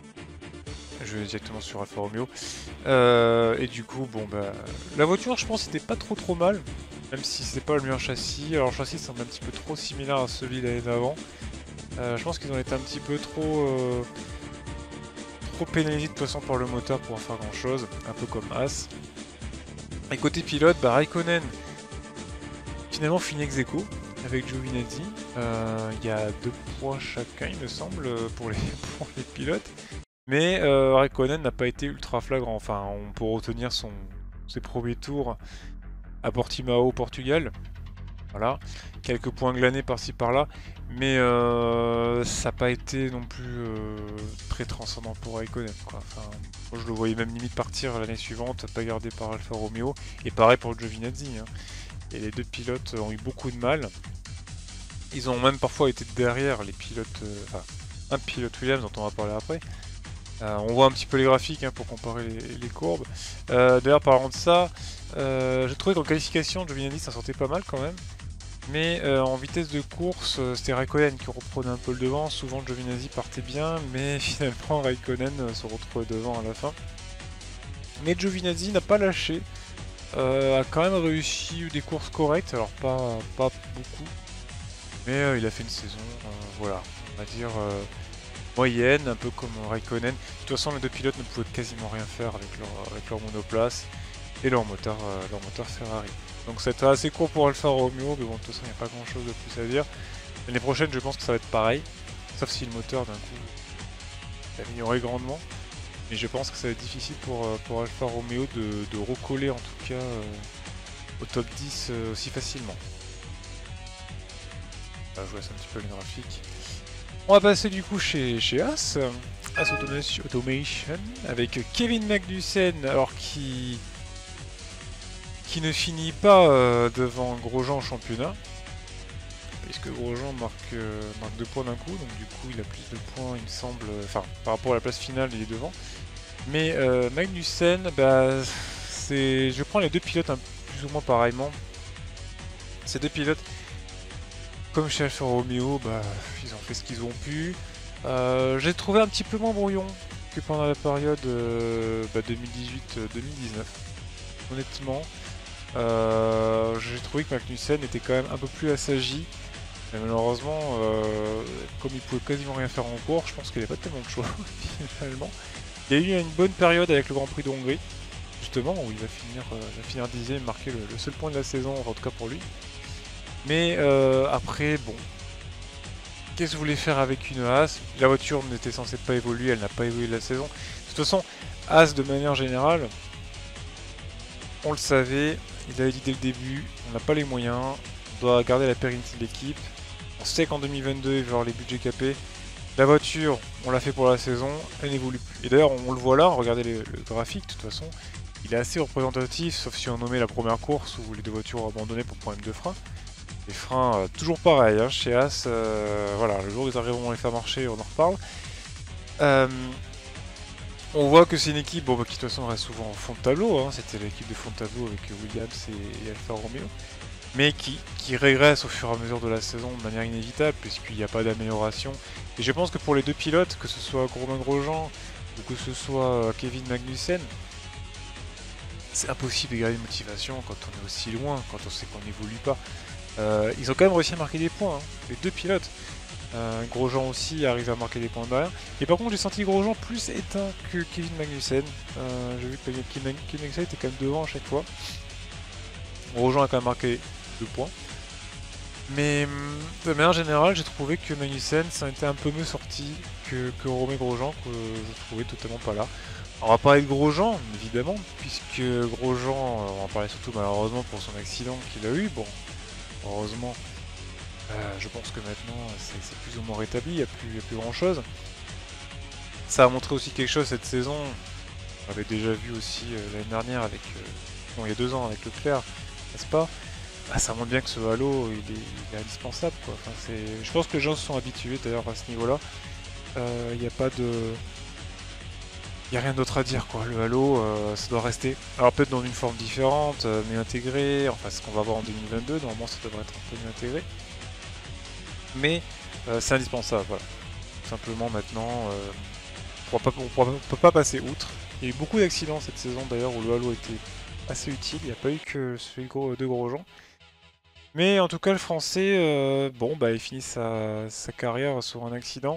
Je vais directement sur Alfa Romeo. Euh, et du coup, bon bah... La voiture, je pense, c'était pas trop trop mal, même si c'est pas le meilleur châssis. Alors le châssis semble un petit peu trop similaire à celui de l'année d'avant. Euh, je pense qu'ils ont été un petit peu trop... Euh, trop pénalisés de toute façon par le moteur pour en faire grand chose, un peu comme As. Et côté pilote, bah Raikkonen finalement finit ex aequo avec Giovinazzi. Euh, il y a deux points chacun, il me semble, pour les, pour les pilotes. Mais euh, Raikkonen n'a pas été ultra flagrant. Enfin, on peut retenir son, ses premiers tours à Portimao au Portugal. Voilà, quelques points glanés par-ci par-là. Mais euh, ça n'a pas été non plus euh, très transcendant pour Raikkonen, quoi. Enfin, moi je le voyais même limite partir l'année suivante, pas gardé par Alfa Romeo. Et pareil pour Giovinazzi, hein. Et les deux pilotes ont eu beaucoup de mal. Ils ont même parfois été derrière les pilotes, euh, enfin un pilote Williams dont on va parler après. Euh, on voit un petit peu les graphiques hein, pour comparer les, les courbes. Euh, D'ailleurs parlant de ça, euh, j'ai trouvé qu'en qualification Giovinazzi ça sortait pas mal quand même. Mais euh, en vitesse de course, euh, c'était Raikkonen qui reprenait un peu le devant. Souvent Giovinazzi partait bien, mais finalement Raikkonen euh, se retrouvait devant à la fin. Mais Giovinazzi n'a pas lâché, euh, a quand même réussi des courses correctes, alors pas, pas beaucoup. Mais euh, il a fait une saison, euh, voilà, on va dire euh, moyenne, un peu comme Raikkonen. De toute façon les deux pilotes ne pouvaient quasiment rien faire avec leur, avec leur monoplace et leur moteur, euh, leur moteur Ferrari. Donc c'était assez court pour Alfa Romeo, mais bon, de toute façon, il n'y a pas grand chose de plus à dire. L'année prochaine, je pense que ça va être pareil, sauf si le moteur d'un coup est amélioré grandement. Mais je pense que ça va être difficile pour, pour Alfa Romeo de, de recoller en tout cas euh, au top dix euh, aussi facilement. Là, je laisse un petit peu le graphique. On va passer du coup chez, chez As, As Automation, avec Kevin Magnussen, alors qui... qui ne finit pas euh, devant Grosjean en championnat, puisque Grosjean marque, euh, marque deux points d'un coup, donc du coup il a plus de points il me semble, enfin euh, par rapport à la place finale il est devant. Mais euh, Magnussen, bah, c'est, je prends les deux pilotes un plus ou moins pareillement. Ces deux pilotes, comme chez Alfa Romeo, bah, ils ont fait ce qu'ils ont pu. Euh, J'ai trouvé un petit peu moins brouillon que pendant la période euh, bah, deux mille dix-huit deux mille dix-neuf, honnêtement. Euh, j'ai trouvé que Magnussen était quand même un peu plus assagi. Mais malheureusement, euh, comme il pouvait quasiment rien faire en cours, je pense qu'il n'y a pas tellement de choix finalement. Il y a eu une bonne période avec le Grand Prix de Hongrie, justement, où il va finir, euh, il va finir dixième, marquer le, le seul point de la saison, en tout cas pour lui. Mais euh, après, bon, qu'est-ce que vous voulez faire avec une As? La voiture n'était censée pas évoluer, elle n'a pas évolué de la saison. De toute façon, As de manière générale, on le savait, il avait dit dès le début, on n'a pas les moyens, on doit garder la pérennité de l'équipe. On sait qu'en deux mille vingt-deux, il va y avoir les budgets capés. La voiture, on l'a fait pour la saison, elle n'évolue plus. Et d'ailleurs, on le voit là, regardez le, le graphique, de toute façon, il est assez représentatif, sauf si on nommait la première course où les deux voitures ont abandonné pour problème de frein. Les freins, euh, toujours pareil, hein, chez As, euh, voilà, le jour où ils arriveront à les faire marcher, on en reparle. Euh, on voit que c'est une équipe bon, bah, qui de toute façon reste souvent en fond de tableau, hein, c'était l'équipe de fond de tableau avec Williams et, et Alfa Romeo, mais qui, qui régresse au fur et à mesure de la saison de manière inévitable, puisqu'il n'y a pas d'amélioration. Et je pense que pour les deux pilotes, que ce soit Romain Grosjean ou que ce soit Kevin Magnussen, c'est impossible de garder une motivation quand on est aussi loin, quand on sait qu'on n'évolue pas. Euh, ils ont quand même réussi à marquer des points, hein, les deux pilotes. Euh, Grosjean aussi arrive à marquer des points derrière. Et par contre, j'ai senti Grosjean plus éteint que Kevin Magnussen. Euh, j'ai vu que Kevin Magnussen était quand même devant à chaque fois. Grosjean a quand même marqué deux points. Mais de manière générale, j'ai trouvé que Magnussen ça a été un peu mieux sorti que, que Romain Grosjean, que je trouvais totalement pas là. On va parler de Grosjean, évidemment, puisque Grosjean, on va parler surtout malheureusement pour son accident qu'il a eu. Bon, heureusement, euh, je pense que maintenant c'est plus ou moins rétabli, il n'y a, a plus grand chose. Ça a montré aussi quelque chose cette saison. On l'avait déjà vu aussi euh, l'année dernière avec, euh, bon il y a deux ans avec Leclerc, n'est-ce pas? Ah, ça montre bien que ce halo il est, il est indispensable quoi. Enfin, je pense que les gens se sont habitués d'ailleurs à ce niveau-là. Il euh, n'y a pas de... Il n'y a rien d'autre à dire quoi. Le halo, euh, ça doit rester. Alors peut-être dans une forme différente, euh, mais intégré. Enfin ce qu'on va voir en deux mille vingt-deux, normalement ça devrait être un peu mieux intégré. Mais euh, c'est indispensable, voilà. Tout simplement maintenant, euh, on ne peut pas passer outre. Il y a eu beaucoup d'accidents cette saison d'ailleurs où le halo était assez utile. Il n'y a pas eu que celui de Grosjean. Mais en tout cas, le français, euh, bon, bah, il finit sa, sa carrière sur un accident.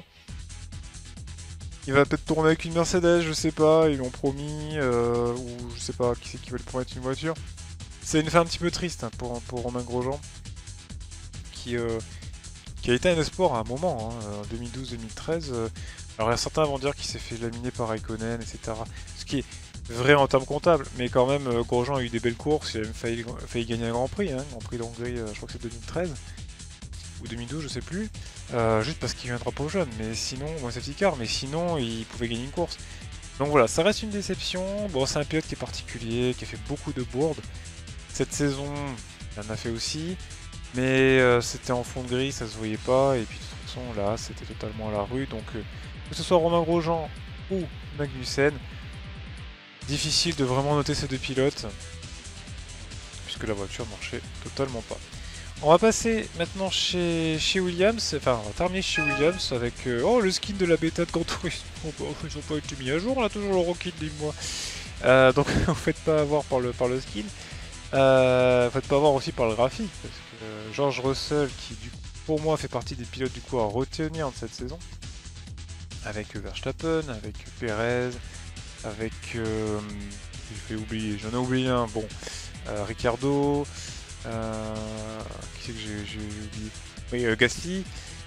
Il va peut-être tourner avec une Mercedes, je sais pas, ils l'ont promis, euh, ou je sais pas qui c'est qui va lui promettre une voiture. C'est une fin un petit peu triste hein, pour, pour Romain Grosjean, qui, euh, qui a été un espoir à un moment, hein, en deux mille douze deux mille treize. Euh, alors certains vont dire qu'il s'est fait laminer par Raikkonen, et cetera. Ce qui est vrai en termes comptables, mais quand même, euh, Grosjean a eu des belles courses, il a même failli, failli gagner un Grand Prix, hein, Grand Prix d'Hongrie, euh, je crois que c'est deux mille treize, ou deux mille douze, je sais plus, euh, juste parce qu'il y a eu un drapeau jaune, mais sinon, moi c'est petit car, mais sinon, il pouvait gagner une course. Donc voilà, ça reste une déception, bon c'est un pilote qui est particulier, qui a fait beaucoup de bourdes, cette saison, il en a fait aussi, mais euh, c'était en fond de gris, ça se voyait pas, et puis de toute façon, là, c'était totalement à la rue, donc euh, que ce soit Romain Grosjean ou Magnussen, difficile de vraiment noter ces deux pilotes, puisque la voiture marchait totalement pas. On va passer maintenant chez, chez Williams, enfin on va terminer chez Williams avec euh, oh le skin de la bêta de Gran Turismo, oh, bah, ils n'ont pas été mis à jour, on a toujours le Rocky de moi. Euh, donc vous faites pas avoir par le, par le skin, euh, faites pas avoir aussi par le graphique, parce que euh, George Russell qui du coup, pour moi fait partie des pilotes du coup à retenir de cette saison, avec Verstappen, avec Perez, avec, euh, je vais oublier, j'en ai oublié un, bon, euh, Ricardo, euh, qui c'est que j'ai oublié, oui, euh, Gasly,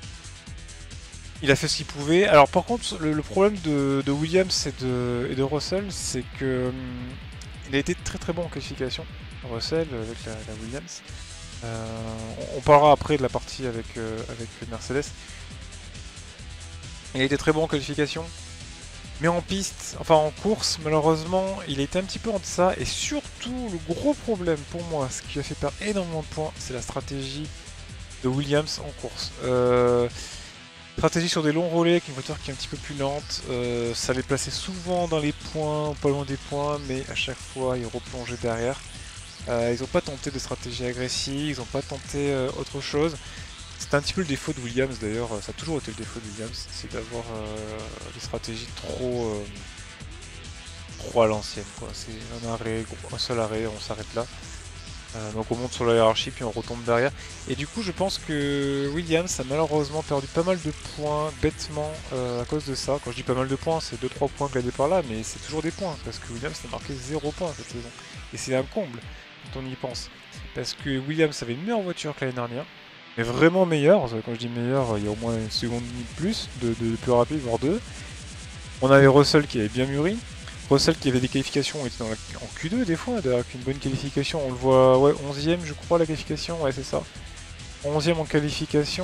il a fait ce qu'il pouvait. Alors par contre, le, le problème de, de Williams et de, et de Russell, c'est que hum, il a été très très bon en qualification, Russell avec la, la Williams. Euh, on, on parlera après de la partie avec, euh, avec Mercedes. Il a été très bon en qualification. Mais en piste, enfin en course, malheureusement, il était un petit peu en deçà. Et surtout, le gros problème pour moi, ce qui a fait perdre énormément de points, c'est la stratégie de Williams en course. Euh, stratégie sur des longs relais avec une voiture qui est un petit peu plus lente. Euh, ça les plaçait souvent dans les points, pas loin des points, mais à chaque fois, ils replongeaient derrière. Euh, ils n'ont pas tenté de stratégie agressive, ils n'ont pas tenté euh, autre chose. C'est un petit peu le défaut de Williams d'ailleurs, ça a toujours été le défaut de Williams, c'est d'avoir euh, des stratégies trop, euh, trop à l'ancienne quoi. C'est un arrêt, un seul arrêt, on s'arrête là. Euh, donc on monte sur la hiérarchie puis on retombe derrière. Et du coup je pense que Williams a malheureusement perdu pas mal de points bêtement euh, à cause de ça. Quand je dis pas mal de points, c'est deux trois points gladés par là, mais c'est toujours des points parce que Williams n'a marqué zéro point cette saison. Et c'est un comble quand on y pense. Parce que Williams avait une meilleure voiture que l'année dernière, mais vraiment meilleure. Quand je dis meilleure, il y a au moins une seconde et demie de plus, de, de, de plus rapide, voire deux. On avait Russell qui avait bien mûri. Russell qui avait des qualifications, était dans la, en Q deux des fois, avec une bonne qualification, on le voit, ouais, onzième je crois la qualification, ouais c'est ça. onzième en qualification,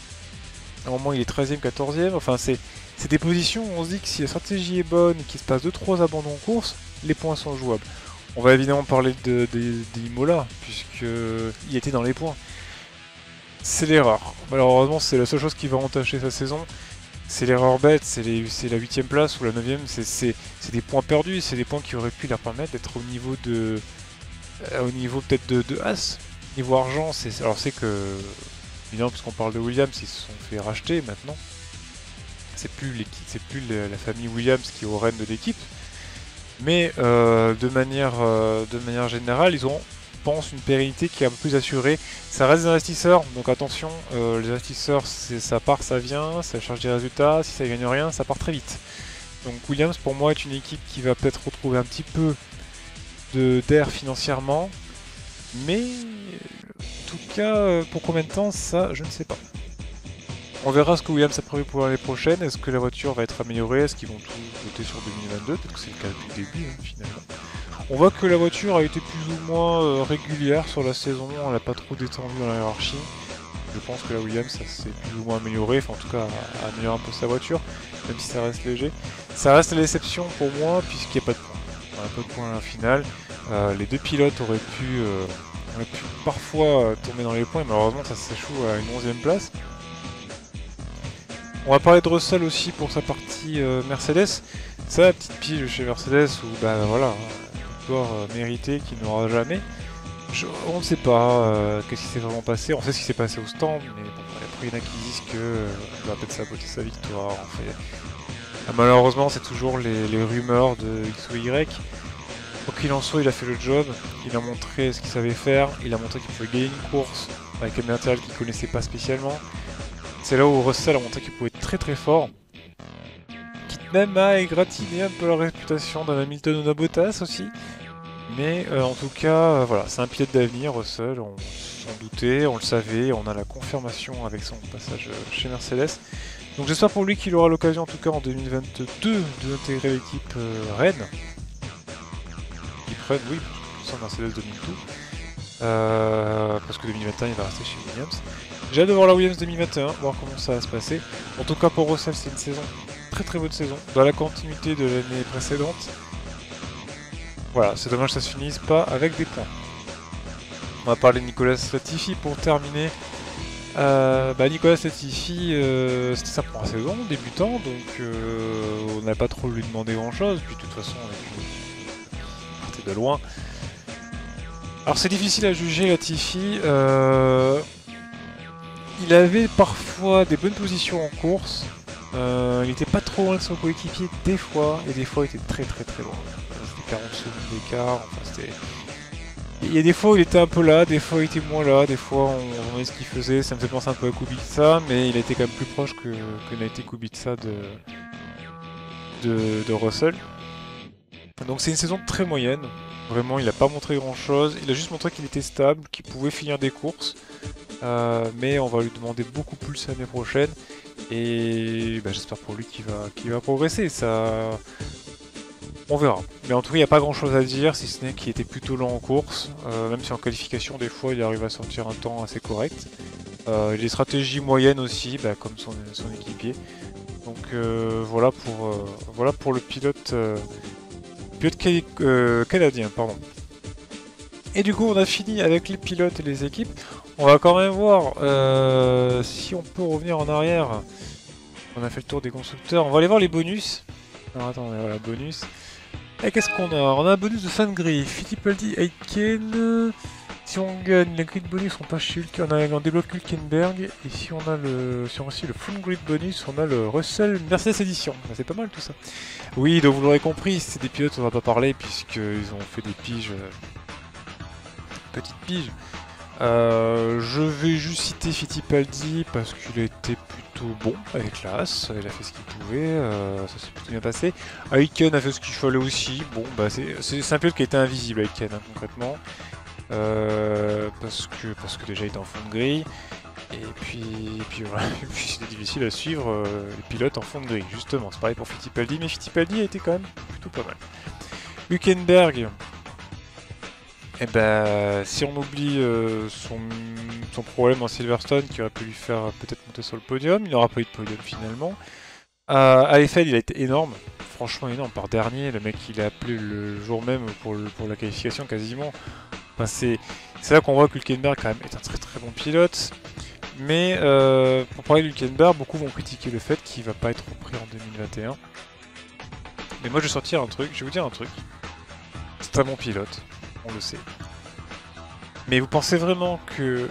à un moment il est treizième, quatorzième, enfin c'est des positions où on se dit que si la stratégie est bonne et qu'il se passe deux trois abandons en course, les points sont jouables. On va évidemment parler de, de, de Imola, puisqu'il était dans les points. C'est l'erreur, malheureusement c'est la seule chose qui va entacher sa saison. C'est l'erreur bête, c'est la huitième place ou la neuvième, c'est des points perdus, c'est des points qui auraient pu leur permettre d'être au niveau de... Euh, au niveau peut-être de, de As. Niveau argent, c'est... Alors c'est que... Évidemment, puisqu'on parle de Williams, ils se sont fait racheter maintenant. C'est plus, c'est plus la famille Williams qui est au rêne de l'équipe. Mais euh, de, manière, euh, de manière générale, ils ont... pense une pérennité qui est un peu plus assurée. Ça reste des investisseurs, donc attention, euh, les investisseurs, ça part, ça vient, ça cherche des résultats, si ça gagne rien, ça part très vite. Donc Williams pour moi est une équipe qui va peut-être retrouver un petit peu d'air financièrement, mais en tout cas, pour combien de temps, ça, je ne sais pas. On verra ce que Williams a prévu pour l'année prochaine, est-ce que la voiture va être améliorée, est-ce qu'ils vont tout voter sur deux mille vingt-deux, peut-être que c'est le cas depuis le début hein, finalement. On voit que la voiture a été plus ou moins euh, régulière sur la saison, elle n'a pas trop détendu dans la hiérarchie. Je pense que la Williams s'est plus ou moins améliorée, enfin en tout cas a amélioré un peu sa voiture, même si ça reste léger. Ça reste la déception pour moi puisqu'il n'y a pas de points. On n'a pas de points à la finale. Euh, les deux pilotes auraient pu, euh, auraient pu parfois euh, tomber dans les points, mais malheureusement ça s'échoue à une onzième place. On va parler de Russell aussi pour sa partie euh, Mercedes. C'est la petite pige chez Mercedes où bah voilà. Euh, mérité qu'il n'aura jamais. Je, on ne sait pas euh, qu'est-ce qui s'est vraiment passé. On sait ce qui s'est passé au stand, mais bon, après il y en a qui disent que euh, il va peut-être saboter sa victoire. En fait. Ah, malheureusement, c'est toujours les, les rumeurs de X ou Y. Quoi qu'il en soit, il a fait le job. Il a montré ce qu'il savait faire. Il a montré qu'il pouvait gagner une course avec un matériel qu'il connaissait pas spécialement. C'est là où Russell a montré qu'il pouvait être très très fort. Quitte même à égratigner un peu la réputation d'un Hamilton ou d'un Bottas aussi. Mais euh, en tout cas, euh, voilà, c'est un pilote d'avenir, Russell, on s'en doutait, on le savait, on a la confirmation avec son passage chez Mercedes. Donc j'espère pour lui qu'il aura l'occasion en tout cas en deux mille vingt-deux d'intégrer l'équipe euh, Rennes. L'équipe Rennes, oui, sans Mercedes domine tout. Euh, parce que deux mille vingt et un il va rester chez Williams. J'ai hâte de voir la Williams deux mille vingt et un, voir comment ça va se passer. En tout cas pour Russell c'est une saison, très très bonne saison, dans la continuité de l'année précédente. Voilà, c'est dommage que ça se finisse pas avec des points. On va parler de Nicolas Latifi pour terminer. Euh, bah Nicolas Latifi, euh, c'était sa première saison, débutant, donc euh, on n'a pas trop lui demandé grand chose, puis de toute façon on partait de loin. Alors c'est difficile à juger Latifi, euh, il avait parfois des bonnes positions en course, euh, il n'était pas trop loin de son coéquipier des fois, et des fois il était très très très loin. quarante secondes d'écart, enfin c'était... Il y a des fois où il était un peu là, des fois il était moins là, des fois on voyait ce qu'il faisait, ça me fait penser un peu à Kubica, mais il a été quand même plus proche que, que n'a été Kubica de, de, de Russell. Donc c'est une saison très moyenne, vraiment il n'a pas montré grand chose, il a juste montré qu'il était stable, qu'il pouvait finir des courses, euh, mais on va lui demander beaucoup plus l'année prochaine, et bah, j'espère pour lui qu'il va, qu'il va progresser, ça... On verra. Mais en tout cas, il n'y a pas grand chose à dire, si ce n'est qu'il était plutôt lent en course. Euh, même si en qualification, des fois, il arrive à sortir un temps assez correct. Euh, il a des stratégies moyennes aussi, bah, comme son, son équipier. Donc euh, voilà, pour, euh, voilà pour le pilote, euh, pilote ca euh, canadien. Pardon. Et du coup, on a fini avec les pilotes et les équipes. On va quand même voir euh, si on peut revenir en arrière. On a fait le tour des constructeurs. On va aller voir les bonus. Alors attendez, voilà, bonus. Et qu'est-ce qu'on a? On a un bonus de cinq grilles. Fittipaldi, Aitken. Si on gagne les grilles de bonus, on passe chez Hulk, on, a, on débloque Hülkenberg. Et si on a le, si on a aussi le full grid bonus, on a le Russell Mercedes Edition. C'est pas mal tout ça. Oui, donc vous l'aurez compris, c'est des pilotes, on va pas parler puisqu'ils ont fait des piges petite pige. Euh, je vais juste citer Fittipaldi parce qu'il a été plutôt bon avec l'As, il a fait ce qu'il pouvait, euh, ça s'est plutôt bien passé. Aiken a fait ce qu'il fallait aussi, bon bah c'est un pilote qui a été invisible Aiken hein, concrètement, euh, parce, que, parce que déjà il était en fond de grille, et puis, et puis voilà, c'était difficile à suivre euh, les pilotes en fond de grille, justement, c'est pareil pour Fittipaldi, mais Fittipaldi a été quand même plutôt pas mal. Hülkenberg. Et eh ben, si on oublie euh, son, son problème en Silverstone qui aurait pu lui faire peut-être monter sur le podium, il n'aura pas eu de podium finalement. Euh, à Eiffel, il a été énorme, franchement énorme, par dernier, le mec il a appelé le jour même pour, le, pour la qualification quasiment. Enfin, c'est là qu'on voit que Hülkenberg quand même est un très très bon pilote. Mais euh, pour parler de Hülkenberg, beaucoup vont critiquer le fait qu'il va pas être repris en deux mille vingt et un. Mais moi je vais sortir un truc, je vais vous dire un truc. C'est un bon pilote. On le sait. Mais vous pensez vraiment que,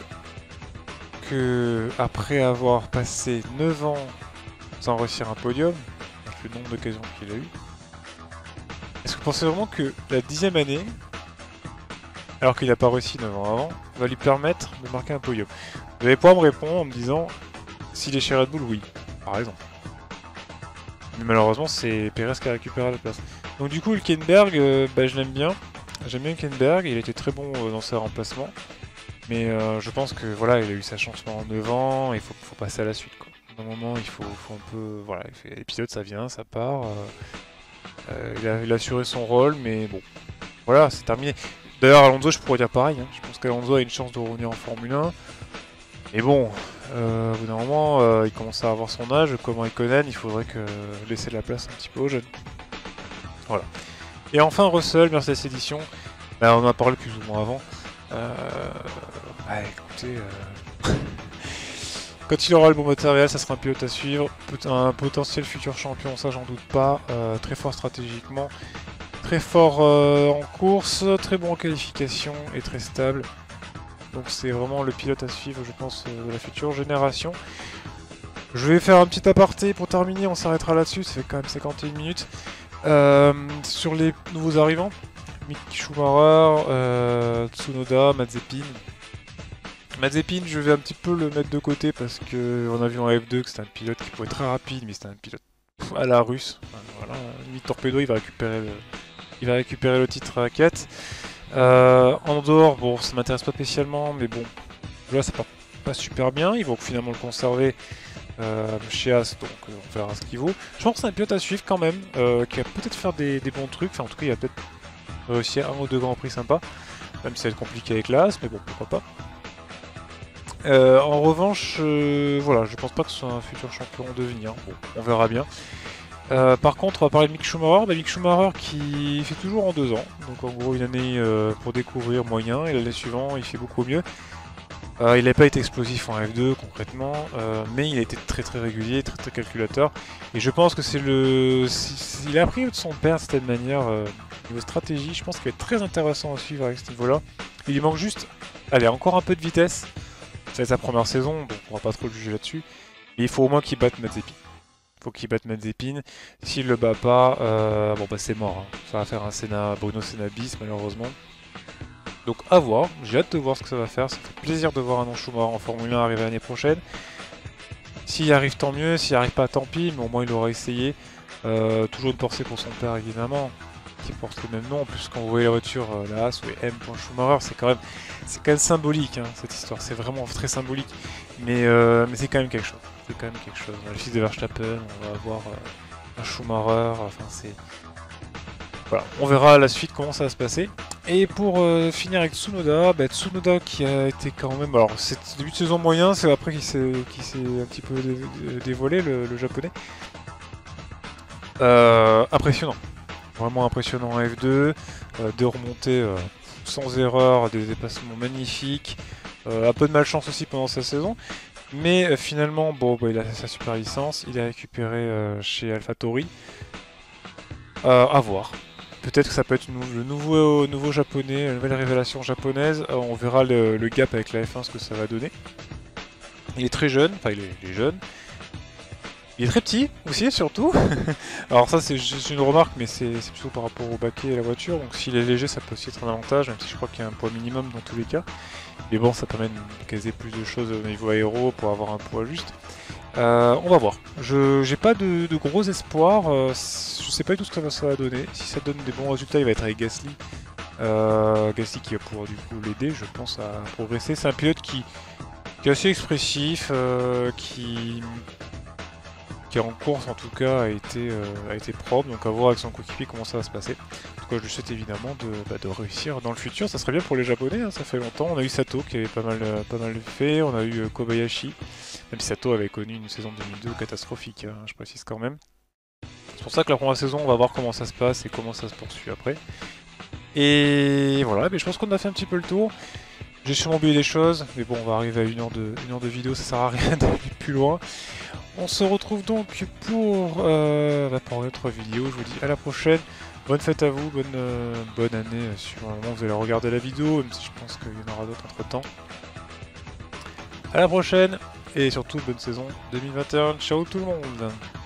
que après avoir passé neuf ans sans réussir un podium, avec le nombre d'occasions qu'il a eu, est-ce que vous pensez vraiment que la dixième année, alors qu'il n'a pas réussi neuf ans avant, va lui permettre de marquer un podium? Vous allez pouvoir me répondre en me disant, s'il est chez Red Bull, oui, par exemple. Mais malheureusement, c'est Perez qui a récupéré la place. Donc du coup, Hülkenberg, euh, bah, je l'aime bien. J'aime bien Hülkenberg, il était très bon euh, dans ses remplacements. Mais euh, je pense que voilà, il a eu sa chance pendant neuf ans, et il faut, faut passer à la suite. À un moment, il faut, faut un peu... Voilà, les pilotes, ça vient, ça part. Euh, euh, il, a, il a assuré son rôle, mais bon, voilà, c'est terminé. D'ailleurs, Alonso, je pourrais dire pareil. Hein. Je pense qu'Alonso a une chance de revenir en Formule un. Mais bon, euh, au bout d'un moment, euh, il commence à avoir son âge. Comme Raikkonen, il faudrait que laisser la place un petit peu aux jeunes. Voilà. Et enfin, Russell, Mercedes Edition. Bah, on en a parlé plus ou moins avant. Euh... Bah, écoutez... Euh... Quand il aura le bon matériel, ça sera un pilote à suivre. Un potentiel futur champion, ça j'en doute pas. Euh, très fort stratégiquement. Très fort euh, en course. Très bon en qualification. Et très stable. Donc c'est vraiment le pilote à suivre, je pense, de la future génération. Je vais faire un petit aparté pour terminer, on s'arrêtera là-dessus, ça fait quand même cinquante et une minutes. Euh, sur les nouveaux arrivants, Mick Schumacher, euh, Tsunoda, Mazepin. Mazepin, je vais un petit peu le mettre de côté parce qu'on a vu en F deux que c'était un pilote qui pouvait être très rapide, mais c'était un pilote à la russe. Enfin, voilà, limite torpedo, il va récupérer le, il va récupérer le titre à quête. Euh, en dehors, bon, ça m'intéresse pas spécialement, mais bon, là ça part pas super bien. Ils vont finalement le conserver euh, chez As, donc euh, on verra ce qu'il vaut. Je pense que c'est un pilote à suivre quand même, euh, qui va peut-être faire des, des bons trucs. Enfin, en tout cas, il va peut-être réussir un ou deux grands prix sympas, même si ça va être compliqué avec l'As, mais bon, pourquoi pas. Euh, en revanche, euh, voilà, je pense pas que ce soit un futur champion en devenir. Bon, on verra bien. Euh, par contre, on va parler de Mick Schumacher. Bah, Mick Schumacher qui fait toujours en deux ans. Donc en gros une année euh, pour découvrir moyen, et l'année suivante il fait beaucoup mieux. Euh, il n'a pas été explosif en F deux concrètement, euh, mais il a été très très régulier, très très calculateur. Et je pense que c'est le... Il a appris de son père de cette manière, euh, niveau stratégie, je pense qu'il va être très intéressant à suivre avec ce niveau-là. Il lui manque juste, allez, encore un peu de vitesse. C'est sa première saison, donc on va pas trop le juger là-dessus. Mais il faut au moins qu'il batte Mazepin. Faut qu'il batte Mazepin. S'il le bat pas, euh, bon bah c'est mort. Hein. Ça va faire un Senna, Bruno Senna bis malheureusement. Donc à voir. J'ai hâte de voir ce que ça va faire. Ça fait plaisir de voir un nom Schumacher en Formule un arriver l'année prochaine. S'il y arrive, tant mieux. S'il n'y arrive pas, tant pis. Mais au moins il aura essayé. Euh, toujours une pensée pour son père évidemment, qui porte le même nom. En plus quand vous voyez la voiture, euh, la Haas ou M. Schumacher, c'est quand même, c'est quand même symbolique hein, cette histoire. C'est vraiment très symbolique. Mais, euh, mais c'est quand même quelque chose. C'est quand même quelque chose. Le fils de Verstappen, on va avoir euh, un Schumacher, enfin c'est... Voilà, on verra à la suite comment ça va se passer. Et pour euh, finir avec Tsunoda, bah, Tsunoda qui a été quand même... Alors c'est début de saison moyen, c'est après qu'il s'est un petit peu dé dévoilé, le, le japonais. Euh, impressionnant. Vraiment impressionnant en F deux, euh, des remontées euh, sans erreur, des dépassements magnifiques. Euh, un peu de malchance aussi pendant sa saison. Mais euh, finalement, bon, bah, il a sa super licence, il est récupéré euh, chez AlphaTauri. Euh, à voir. Peut-être que ça peut être nou le nouveau, nouveau japonais, la nouvelle révélation japonaise. Euh, on verra le, le gap avec la F un, ce que ça va donner. Il est très jeune, enfin il est, il est jeune. Il est très petit aussi, surtout. Alors ça c'est juste une remarque, mais c'est plutôt par rapport au baquet et à la voiture. Donc s'il est léger, ça peut aussi être un avantage, même si je crois qu'il y a un poids minimum dans tous les cas. Mais bon, ça permet de caser plus de choses au niveau aéro pour avoir un poids juste. Euh, on va voir. Je j'ai pas de, de gros espoirs. Euh, je sais pas du tout ce que ça va donner. Si ça donne des bons résultats, il va être avec Gasly. Euh, Gasly qui va pouvoir du coup l'aider, je pense, à progresser. C'est un pilote qui, qui est assez expressif, euh, qui... qui en course en tout cas a été, euh, a été propre, donc à voir avec son coéquipier comment ça va se passer. En tout cas je lui souhaite évidemment de, bah, de réussir dans le futur, ça serait bien pour les japonais, hein, ça fait longtemps. On a eu Sato qui avait pas mal, euh, pas mal fait, on a eu euh, Kobayashi, même si Sato avait connu une saison deux mille deux catastrophique, hein, je précise quand même. C'est pour ça que la première saison on va voir comment ça se passe et comment ça se poursuit après. Et voilà, mais je pense qu'on a fait un petit peu le tour. J'ai sûrement oublié des choses, mais bon on va arriver à une heure de, une heure de vidéo, ça sert à rien d'aller plus loin. On se retrouve donc pour, euh, bah pour une autre vidéo, je vous dis à la prochaine. Bonne fête à vous, bonne, euh, bonne année sur le moment où vous allez regarder la vidéo, même si je pense qu'il y en aura d'autres entre temps. À la prochaine, et surtout bonne saison deux mille vingt et un, ciao tout le monde.